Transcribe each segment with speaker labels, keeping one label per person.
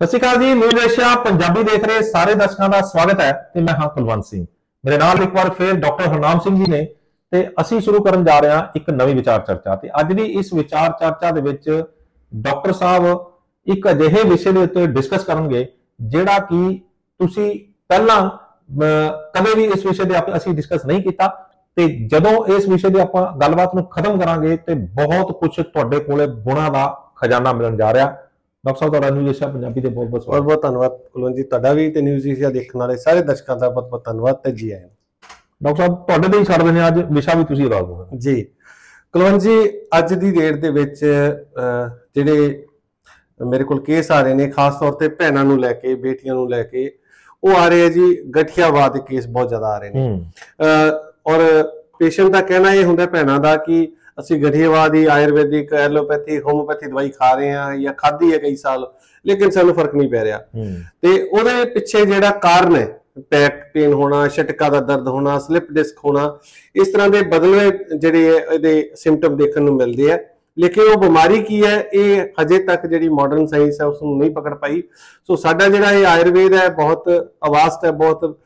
Speaker 1: ਸਤਿ ਸ਼੍ਰੀ ਅਕਾਲ ਜੀ। News Asia Punjabi ਦੇਖ ਰਹੇ ਸਾਰੇ ਦਰਸ਼ਕਾਂ ਦਾ ਸਵਾਗਤ ਹੈ ਤੇ ਮੈਂ ਹਾਂ ਕੁਲਵੰਤ ਸਿੰਘ। ਮੇਰੇ ਨਾਲ ਇੱਕ ਵਾਰ ਫਿਰ ਡਾਕਟਰ ਹਰਨਾਮ ਸਿੰਘ ਜੀ ਨੇ ਤੇ ਅਸੀਂ ਸ਼ੁਰੂ ਕਰਨ ਜਾ ਰਹੇ ਹਾਂ ਇੱਕ ਨਵੀਂ ਵਿਚਾਰ ਚਰਚਾ। ਤੇ ਅੱਜ ਦੀ ਇਸ ਵਿਚਾਰ ਚਰਚਾ ਦੇ ਵਿੱਚ ਡਾਕਟਰ ਸਾਹਿਬ ਇੱਕ ਅਜਿਹੇ ਵਿਸ਼ੇ ਦੇ ਉੱਤੇ ਡਿਸਕਸ ਕਰਨਗੇ ਜਿਹੜਾ ਕਿ ਤੁਸੀਂ ਪਹਿਲਾਂ ਕਦੇ ਵੀ ਇਸ ਵਿਸ਼ੇ ਦੇ ਅਸੀਂ ਡਿਸਕਸ ਨਹੀਂ ਕੀਤਾ। ਤੇ ਜਦੋਂ ਇਸ ਵਿਸ਼ੇ ਦੇ ਆਪਾਂ ਗੱਲਬਾਤ ਨੂੰ ਖਤਮ ਕਰਾਂਗੇ ਤੇ ਬਹੁਤ ਕੁਝ ਤੁਹਾਡੇ ਕੋਲੇ ਗੁਣਾਂ ਦਾ ਖਜ਼ਾਨਾ ਮਿਲਣ ਜਾ ਰਿਹਾ। ਡਾਕਟਰ ਸਾਹਿਬ ਤੁਹਾਡਾ ਨਿਊਜ਼ ਏਸ਼ੀਆ ਪੰਜਾਬੀ ਦੇ ਬਹੁਤ ਬਹੁਤ
Speaker 2: ਧੰਨਵਾਦ ਕੁਲਵੰਤ ਜੀ। ਤੁਹਾਡਾ ਵੀ ਤੇ ਨਿਊਜ਼ ਏਸ਼ੀਆ ਦੇਖਣ ਵਾਲੇ ਸਾਰੇ ਦਰਸ਼ਕਾਂ ਦਾ ਬਹੁਤ ਬਹੁਤ ਧੰਨਵਾਦ ਤੇ ਜੀ ਆਇਆਂ।
Speaker 1: ਡਾਕਟਰ ਸਾਹਿਬ ਤੁਹਾਡੇ ਤੇ ਹੀ ਛੱਡ ਦਿੰਦੇ ਅੱਜ ਵਿਸ਼ਾ ਵੀ ਤੁਸੀਂ ਦੱਸ ਦਿਓ
Speaker 2: ਜੀ। ਕੁਲਵੰਤ ਜੀ ਅੱਜ ਦੀ ਡੇਟ ਦੇ ਵਿੱਚ ਜਿਹੜੇ ਮੇਰੇ ਕੋਲ ਕੇਸ ਆ ਰਹੇ ਨੇ ਖਾਸ ਤੌਰ ਤੇ ਭੈਣਾਂ ਨੂੰ ਲੈ ਕੇ ਬੇਟੀਆਂ ਨੂੰ ਲੈ ਕੇ ਉਹ ਆ ਰਹੇ ਆ ਜੀ। ਗਠੀਆਵਾਦ ਦੇ ਕੇਸ ਬਹੁਤ ਜ਼ਿਆਦਾ ਆ ਰਹੇ ਨੇ ਔਰ ਪੇਸ਼ੈਂਟ ਦਾ ਕਹਿਣਾ ਇਹ ਹੁੰਦਾ ਭੈਣਾਂ ਦਾ ਕਿ ਅਸੀਂ ਗਠੀਆਵਾਦ ਦੀ ਆਯੁਰਵੈਦਿਕ ਐਲੋਪੈਥੀ ਹੋਮੋਪੈਥੀ ਦਵਾਈ ਖਾ ਰਹੇ ਹਾਂ ਜਾਂ ਖਾਧੀ ਹੈ ਕਈ ਸਾਲ ਲੇਕਿਨ ਸਾਨੂੰ ਫਰਕ ਨਹੀਂ ਪੈ ਰਿਹਾ। ਤੇ ਉਹਦੇ ਪਿੱਛੇ ਜਿਹੜਾ ਕਾਰਨ ਹੈ ਬੈਕ ਪੇਨ ਹੋਣਾ, ਛਟਕਾ ਦਾ ਦਰਦ ਹੋਣਾ, ਸਲਿਪ ਡਿਸਕ ਹੋਣਾ, ਇਸ ਤਰ੍ਹਾਂ ਦੇ ਬਦਲਵੇਂ ਜਿਹੜੇ ਇਹਦੇ ਸਿੰਪਟਮ ਦੇਖਣ ਨੂੰ ਮਿਲਦੇ ਆ। ਲੇਕਿਨ ਉਹ ਬਿਮਾਰੀ ਕੀ ਹੈ ਇਹ ਹਜੇ ਤੱਕ ਜਿਹੜੀ ਮਾਡਰਨ ਸਾਇੰਸ ਹੈ ਉਸ ਨੂੰ ਨਹੀਂ ਪਕੜ ਪਾਈ। ਸੋ ਸਾਡਾ ਜਿਹੜਾ ਇਹ ਆਯੁਰਵੇਦ ਹੈ ਬਹੁਤ ਵਾਸਟ ਹੈ, ਬਹੁਤ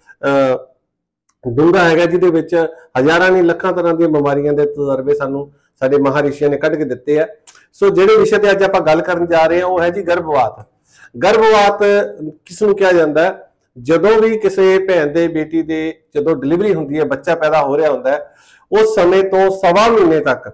Speaker 2: ਡੂੰਘਾ ਹੈਗਾ, ਜਿਹਦੇ ਵਿੱਚ ਹਜ਼ਾਰਾਂ ਨਹੀਂ ਲੱਖਾਂ ਤਰ੍ਹਾਂ ਦੀਆਂ ਬਿਮਾਰੀਆਂ ਦੇ ਤਜਰਬੇ ਸਾਨੂੰ ਸਾਡੇ ਮਹਾਰਿਸ਼ੀਆਂ ਨੇ ਕੱਢ ਕੇ ਦਿੱਤੇ ਆ। ਸੋ ਜਿਹੜੇ ਵਿਸ਼ੇ ਤੇ ਅੱਜ ਆਪਾਂ ਗੱਲ ਕਰਨ ਜਾ ਰਹੇ ਹਾਂ ਉਹ ਹੈ ਜੀ ਗਰਭਵਾਤ। ਗਰਭਵਾਤ ਕਿਸ ਨੂੰ ਕਿਹਾ ਜਾਂਦਾ ਹੈ? ਜਦੋਂ ਵੀ ਕਿਸੇ ਭੈਣ ਦੇ ਬੇਟੀ ਦੇ ਜਦੋਂ ਡਿਲੀਵਰੀ ਹੁੰਦੀ ਹੈ, ਬੱਚਾ ਪੈਦਾ ਹੋ ਰਿਹਾ ਹੁੰਦਾ ਹੈ, ਉਸ ਸਮੇਂ ਤੋਂ ਸਵਾ ਮਹੀਨੇ ਤੱਕ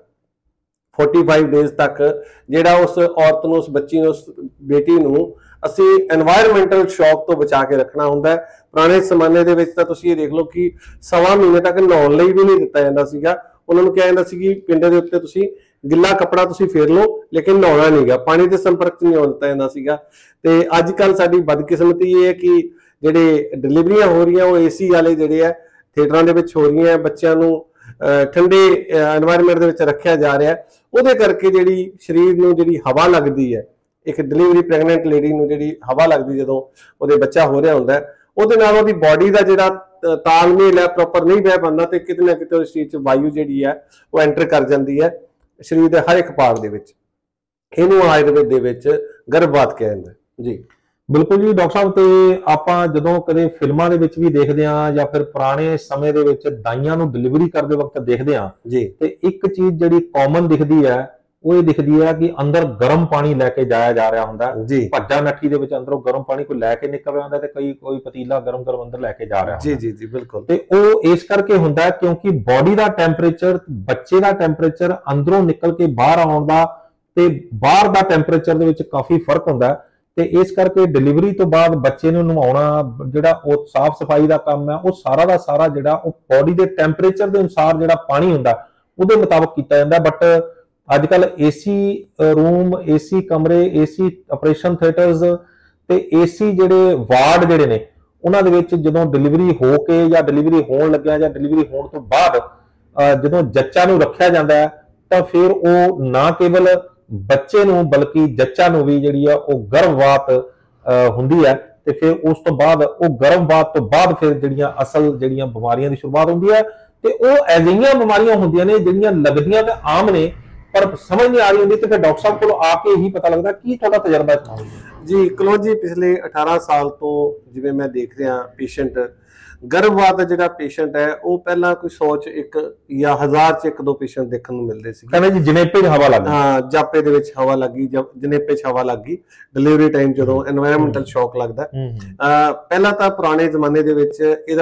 Speaker 2: 45 ਡੇਜ਼ ਤੱਕ ਜਿਹੜਾ ਉਸ ਔਰਤ ਨੂੰ, ਉਸ ਬੱਚੀ ਨੂੰ, ਉਸ ਬੇਟੀ ਨੂੰ ਅਸੀਂ এনवायरमेंटल ਸ਼ੌਕ ਤੋਂ ਬਚਾ ਕੇ ਰੱਖਣਾ ਹੁੰਦਾ ਹੈ। ਪੁਰਾਣੇ ਜ਼ਮਾਨੇ ਦੇ ਵਿੱਚ ਤਾਂ ਤੁਸੀਂ ਇਹ ਦੇਖ ਲਓ ਕਿ ਸਵਾ ਮਹੀਨੇ ਤੱਕ ਨਹਾਉਣ ਲਈ ਵੀ ਨਹੀਂ ਦਿੱਤਾ ਜਾਂਦਾ ਸੀਗਾ। ਉਹਨਾਂ ਨੂੰ ਕਿਹਾ ਜਾਂਦਾ ਸੀ ਕਿ ਪਿੰਡੇ ਦੇ ਉੱਤੇ ਤੁਸੀਂ ਗਿੱਲਾ ਕੱਪੜਾ ਤੁਸੀਂ ਫੇਰ ਲਓ ਲੇਕਿਨ ਨਹਾਉਣਾ ਨਹੀਂਗਾ, ਪਾਣੀ ਦੇ ਸੰਪਰਕ 'ਚ ਨਹੀਂ ਆਉਣ ਦਿੱਤਾ ਜਾਂਦਾ ਸੀਗਾ। ਤੇ ਅੱਜ ਕੱਲ੍ਹ ਸਾਡੀ ਬਦਕਿਸਮਤੀ ਇਹ ਹੈ ਕਿ ਜਿਹੜੇ ਡਿਲੀਵਰੀਆਂ ਹੋ ਰਹੀਆਂ ਉਹ ਏਸੀ ਵਾਲੇ ਜਿਹੜੇ ਆ ਥੀਏਟਰਾਂ ਦੇ ਵਿੱਚ ਹੋ ਰਹੀਆਂ, ਬੱਚਿਆਂ ਨੂੰ ਠੰਡੇ এনवायरमेंट ਦੇ ਵਿੱਚ ਰੱਖਿਆ ਜਾ ਰਿਹਾ। ਉਹਦੇ ਕਰਕੇ ਜਿਹੜੀ ਸਰੀਰ ਨੂੰ ਜਿਹੜੀ ਹਵਾ ਲੱਗਦੀ ਹੈ, ਇੱਕ ਡਿਲੀਵਰੀ ਪ੍ਰੈਗਨੈਂਟ ਲੇਡੀ ਨੂੰ ਜਿਹੜੀ ਹਵਾ ਲੱਗਦੀ ਜਦੋਂ ਉਹਦੇ ਬੱਚਾ ਹੋ ਰਿਹਾ ਹੁੰਦਾ, ਉਹਦੇ ਨਾਲ ਉਹਦੀ ਬਾਡੀ ਦਾ ਜਿਹੜਾ ਤਾਲਮੇਲ ਹੈ ਪ੍ਰੋਪਰ ਨਹੀਂ ਬਹਿ ਪਾਉਂਦਾ ਤੇ ਕਿਤੇ ਨਾ ਕਿਤੇ ਉਸ ਚੀਜ਼ 'ਚ ਵਾਯੂ ਜਿਹੜੀ ਹੈ ਉਹ ਐਂਟਰ ਕਰ ਜਾਂਦੀ ਹੈ ਸਰੀਰ ਦੇ ਹਰ ਇੱਕ ਪਾਰਟ ਦੇ ਵਿੱਚ। ਇਹਨੂੰ ਆਯੁਰਵੇਦ ਦੇ ਵਿੱਚ ਗਰਭਵਾਤ ਕਿਹਾ ਜਾਂਦਾ ਜੀ।
Speaker 1: ਬਿਲਕੁਲ ਜੀ ਡਾਕਟਰ ਸਾਹਿਬ। ਤੇ ਆਪਾਂ ਜਦੋਂ ਕਦੇ ਫਿਲਮਾਂ ਦੇ ਵਿੱਚ ਵੀ ਦੇਖਦੇ ਹਾਂ ਜਾਂ ਫਿਰ ਪੁਰਾਣੇ ਸਮੇਂ ਦੇ ਵਿੱਚ ਦਾਈਆਂ ਨੂੰ ਡਿਲੀਵਰੀ ਕਰਦੇ ਵਕਤ ਦੇਖਦੇ ਹਾਂ
Speaker 2: ਜੀ, ਤੇ
Speaker 1: ਇੱਕ ਚੀਜ਼ ਜਿਹੜੀ ਕਾਮਨ ਦਿਖਦੀ ਹੈ ਉਹ ਇਹ ਦਿਖਦੀ ਹੈ ਕਿ ਅੰਦਰ ਗਰਮ ਪਾਣੀ ਲੈ ਕੇ ਜਾਇਆ ਜਾ ਰਿਹਾ ਹੁੰਦਾ ਜੀ। ਭੱਜਾ ਨੱਠੀ ਦੇ ਵਿੱਚ ਅੰਦਰੋਂ ਗਰਮ ਪਾਣੀ ਕੋਈ ਲੈ ਕੇ ਨਿਕਲ ਰਿਹਾ ਹੁੰਦਾ ਤੇ ਕੋਈ ਪਤੀਲਾ ਗਰਮ ਅੰਦਰ ਲੈ ਕੇ ਜਾ ਰਿਹਾ
Speaker 2: ਜੀ ਜੀ ਜੀ ਬਿਲਕੁਲ।
Speaker 1: ਤੇ ਉਹ ਇਸ ਕਰਕੇ ਹੁੰਦਾ ਕਿਉਂਕਿ ਬਾਡੀ ਦਾ ਟੈਂਪਰੇਚਰ, ਬੱਚੇ ਦਾ ਟੈਂਪਰੇਚਰ ਅੰਦਰੋਂ ਨਿਕਲ ਕੇ ਬਾਹਰ ਆਉਣ ਦਾ ਤੇ ਬਾਹਰ ਦਾ ਟੈਂਪਰੇਚਰ ਦੇ ਵਿੱਚ ਕਾਫੀ ਫਰਕ ਹੁੰਦਾ। ਤੇ ਇਸ ਕਰਕੇ ਡਿਲੀਵਰੀ ਤੋਂ ਬਾਅਦ ਬੱਚੇ ਨੂੰ ਨਵਾਉਣਾ ਜਿਹੜਾ ਉਹ ਸਾਫ਼ ਸਫਾਈ ਦਾ ਕੰਮ ਹੈ ਉਹ ਸਾਰਾ ਦਾ ਸਾਰਾ ਜਿਹੜਾ ਉਹ ਬਾਡੀ ਦੇ ਟੈਂਪਰੇਚਰ ਦੇ ਅਨੁਸਾਰ ਜਿਹੜਾ ਪਾਣੀ ਹੁੰਦਾ ਉਹਦੇ ਮੁਤਾਬਕ ਕੀਤਾ ਜਾਂਦਾ। ਬਟ ਅੱਜ ਕੱਲ ਏਸੀ ਰੂਮ, ਏਸੀ ਕਮਰੇ, ਏਸੀ ਆਪਰੇਸ਼ਨ ਥੀਏਟਰਸ ਤੇ ਏਸੀ ਜਿਹੜੇ ਵਾਰਡ ਜਿਹੜੇ ਨੇ ਉਹਨਾਂ ਦੇ ਵਿੱਚ ਜਦੋਂ ਡਿਲੀਵਰੀ ਹੋ ਕੇ ਜਾਂ ਡਿਲੀਵਰੀ ਹੋਣ ਲੱਗਿਆ ਜਾਂ ਡਿਲੀਵਰੀ ਹੋਣ ਤੋਂ ਬਾਅਦ ਜਦੋਂ ਜੱਚਾ ਨੂੰ ਰੱਖਿਆ ਜਾਂਦਾ ਹੈ ਤਾਂ ਫਿਰ ਉਹ ਨਾ ਕੇਵਲ ਬੱਚੇ ਨੂੰ ਬਲਕਿ ਜੱਚਾ ਨੂੰ ਵੀ ਜਿਹੜੀ ਆ ਉਹ ਗਰਭਵਾਤ ਹੁੰਦੀ ਹੈ। ਤੇ ਫਿਰ ਉਸ ਤੋਂ ਬਾਅਦ ਉਹ ਗਰਭਵਾਤ ਤੋਂ ਬਾਅਦ ਫਿਰ ਜਿਹੜੀਆਂ ਅਸਲ ਜਿਹੜੀਆਂ ਬਿਮਾਰੀਆਂ ਦੀ ਸ਼ੁਰੂਆਤ ਹੁੰਦੀ ਹੈ। ਤੇ ਉਹ ਅਜਿਹੀਆਂ ਬਿਮਾਰੀਆਂ ਹੁੰਦੀਆਂ ਨੇ ਜਿਹੜੀਆਂ ਲੱਗਦੀਆਂ ਤਾਂ ਆਮ ਨੇ ਪਰ ਸਮਝ ਨਹੀਂ ਆ ਰਹੀ ਹੁੰਦੀ। ਤੇ ਫਿਰ ਡਾਕਟਰ ਸਾਹਿਬ ਕੋਲ ਆ ਕੇ ਹੀ ਪਤਾ ਲੱਗਦਾ। ਕੀ ਤੁਹਾਡਾ ਤਜਰਬਾ ਹੈ
Speaker 2: ਜੀ? ਕੁਲਵੰਤ ਜੀ ਪਿਛਲੇ 18 ਸਾਲ ਤੋਂ ਜਿਵੇਂ ਮੈਂ ਦੇਖ ਰਿਹਾ ਪੇਸ਼ੈਂਟ ਗਰਭਵਾਤ ਦਾ ਜਿਹੜਾ ਪੇਸ਼ੈਂਟ ਹੈ ਉਹ ਪਹਿਲਾਂ ਕੋਈ 100 'ਚ ਇੱਕ ਜਾਂ 1000 'ਚ ਇੱਕ ਦੋ ਪੇਸ਼ੈਂਟ ਦੇਖਣ ਨੂੰ ਮਿਲਦੇ ਸੀ।
Speaker 1: ਕਹਿੰਦੇ ਜੀ ਜਨੇਪੇ 'ਚ ਹਵਾ ਲੱਗ ਗਈ।
Speaker 2: ਹਾਂ, ਜਾਪੇ ਦੇ ਵਿੱਚ ਹਵਾ ਲੱਗ ਗਈ, ਜਨੇਪੇ 'ਚ ਹਵਾ ਲੱਗ ਗਈ ਡਿਲੀਵਰੀ ਟਾਈਮ ਜਦੋਂ এনवायरमेंटल ਸ਼ੌਕ ਲੱਗਦਾ। ਪਹਿਲਾਂ ਤਾਂ ਪੁਰਾਣੇ ਜ਼ਮਾਨੇ ਦੇ ਵਿੱਚ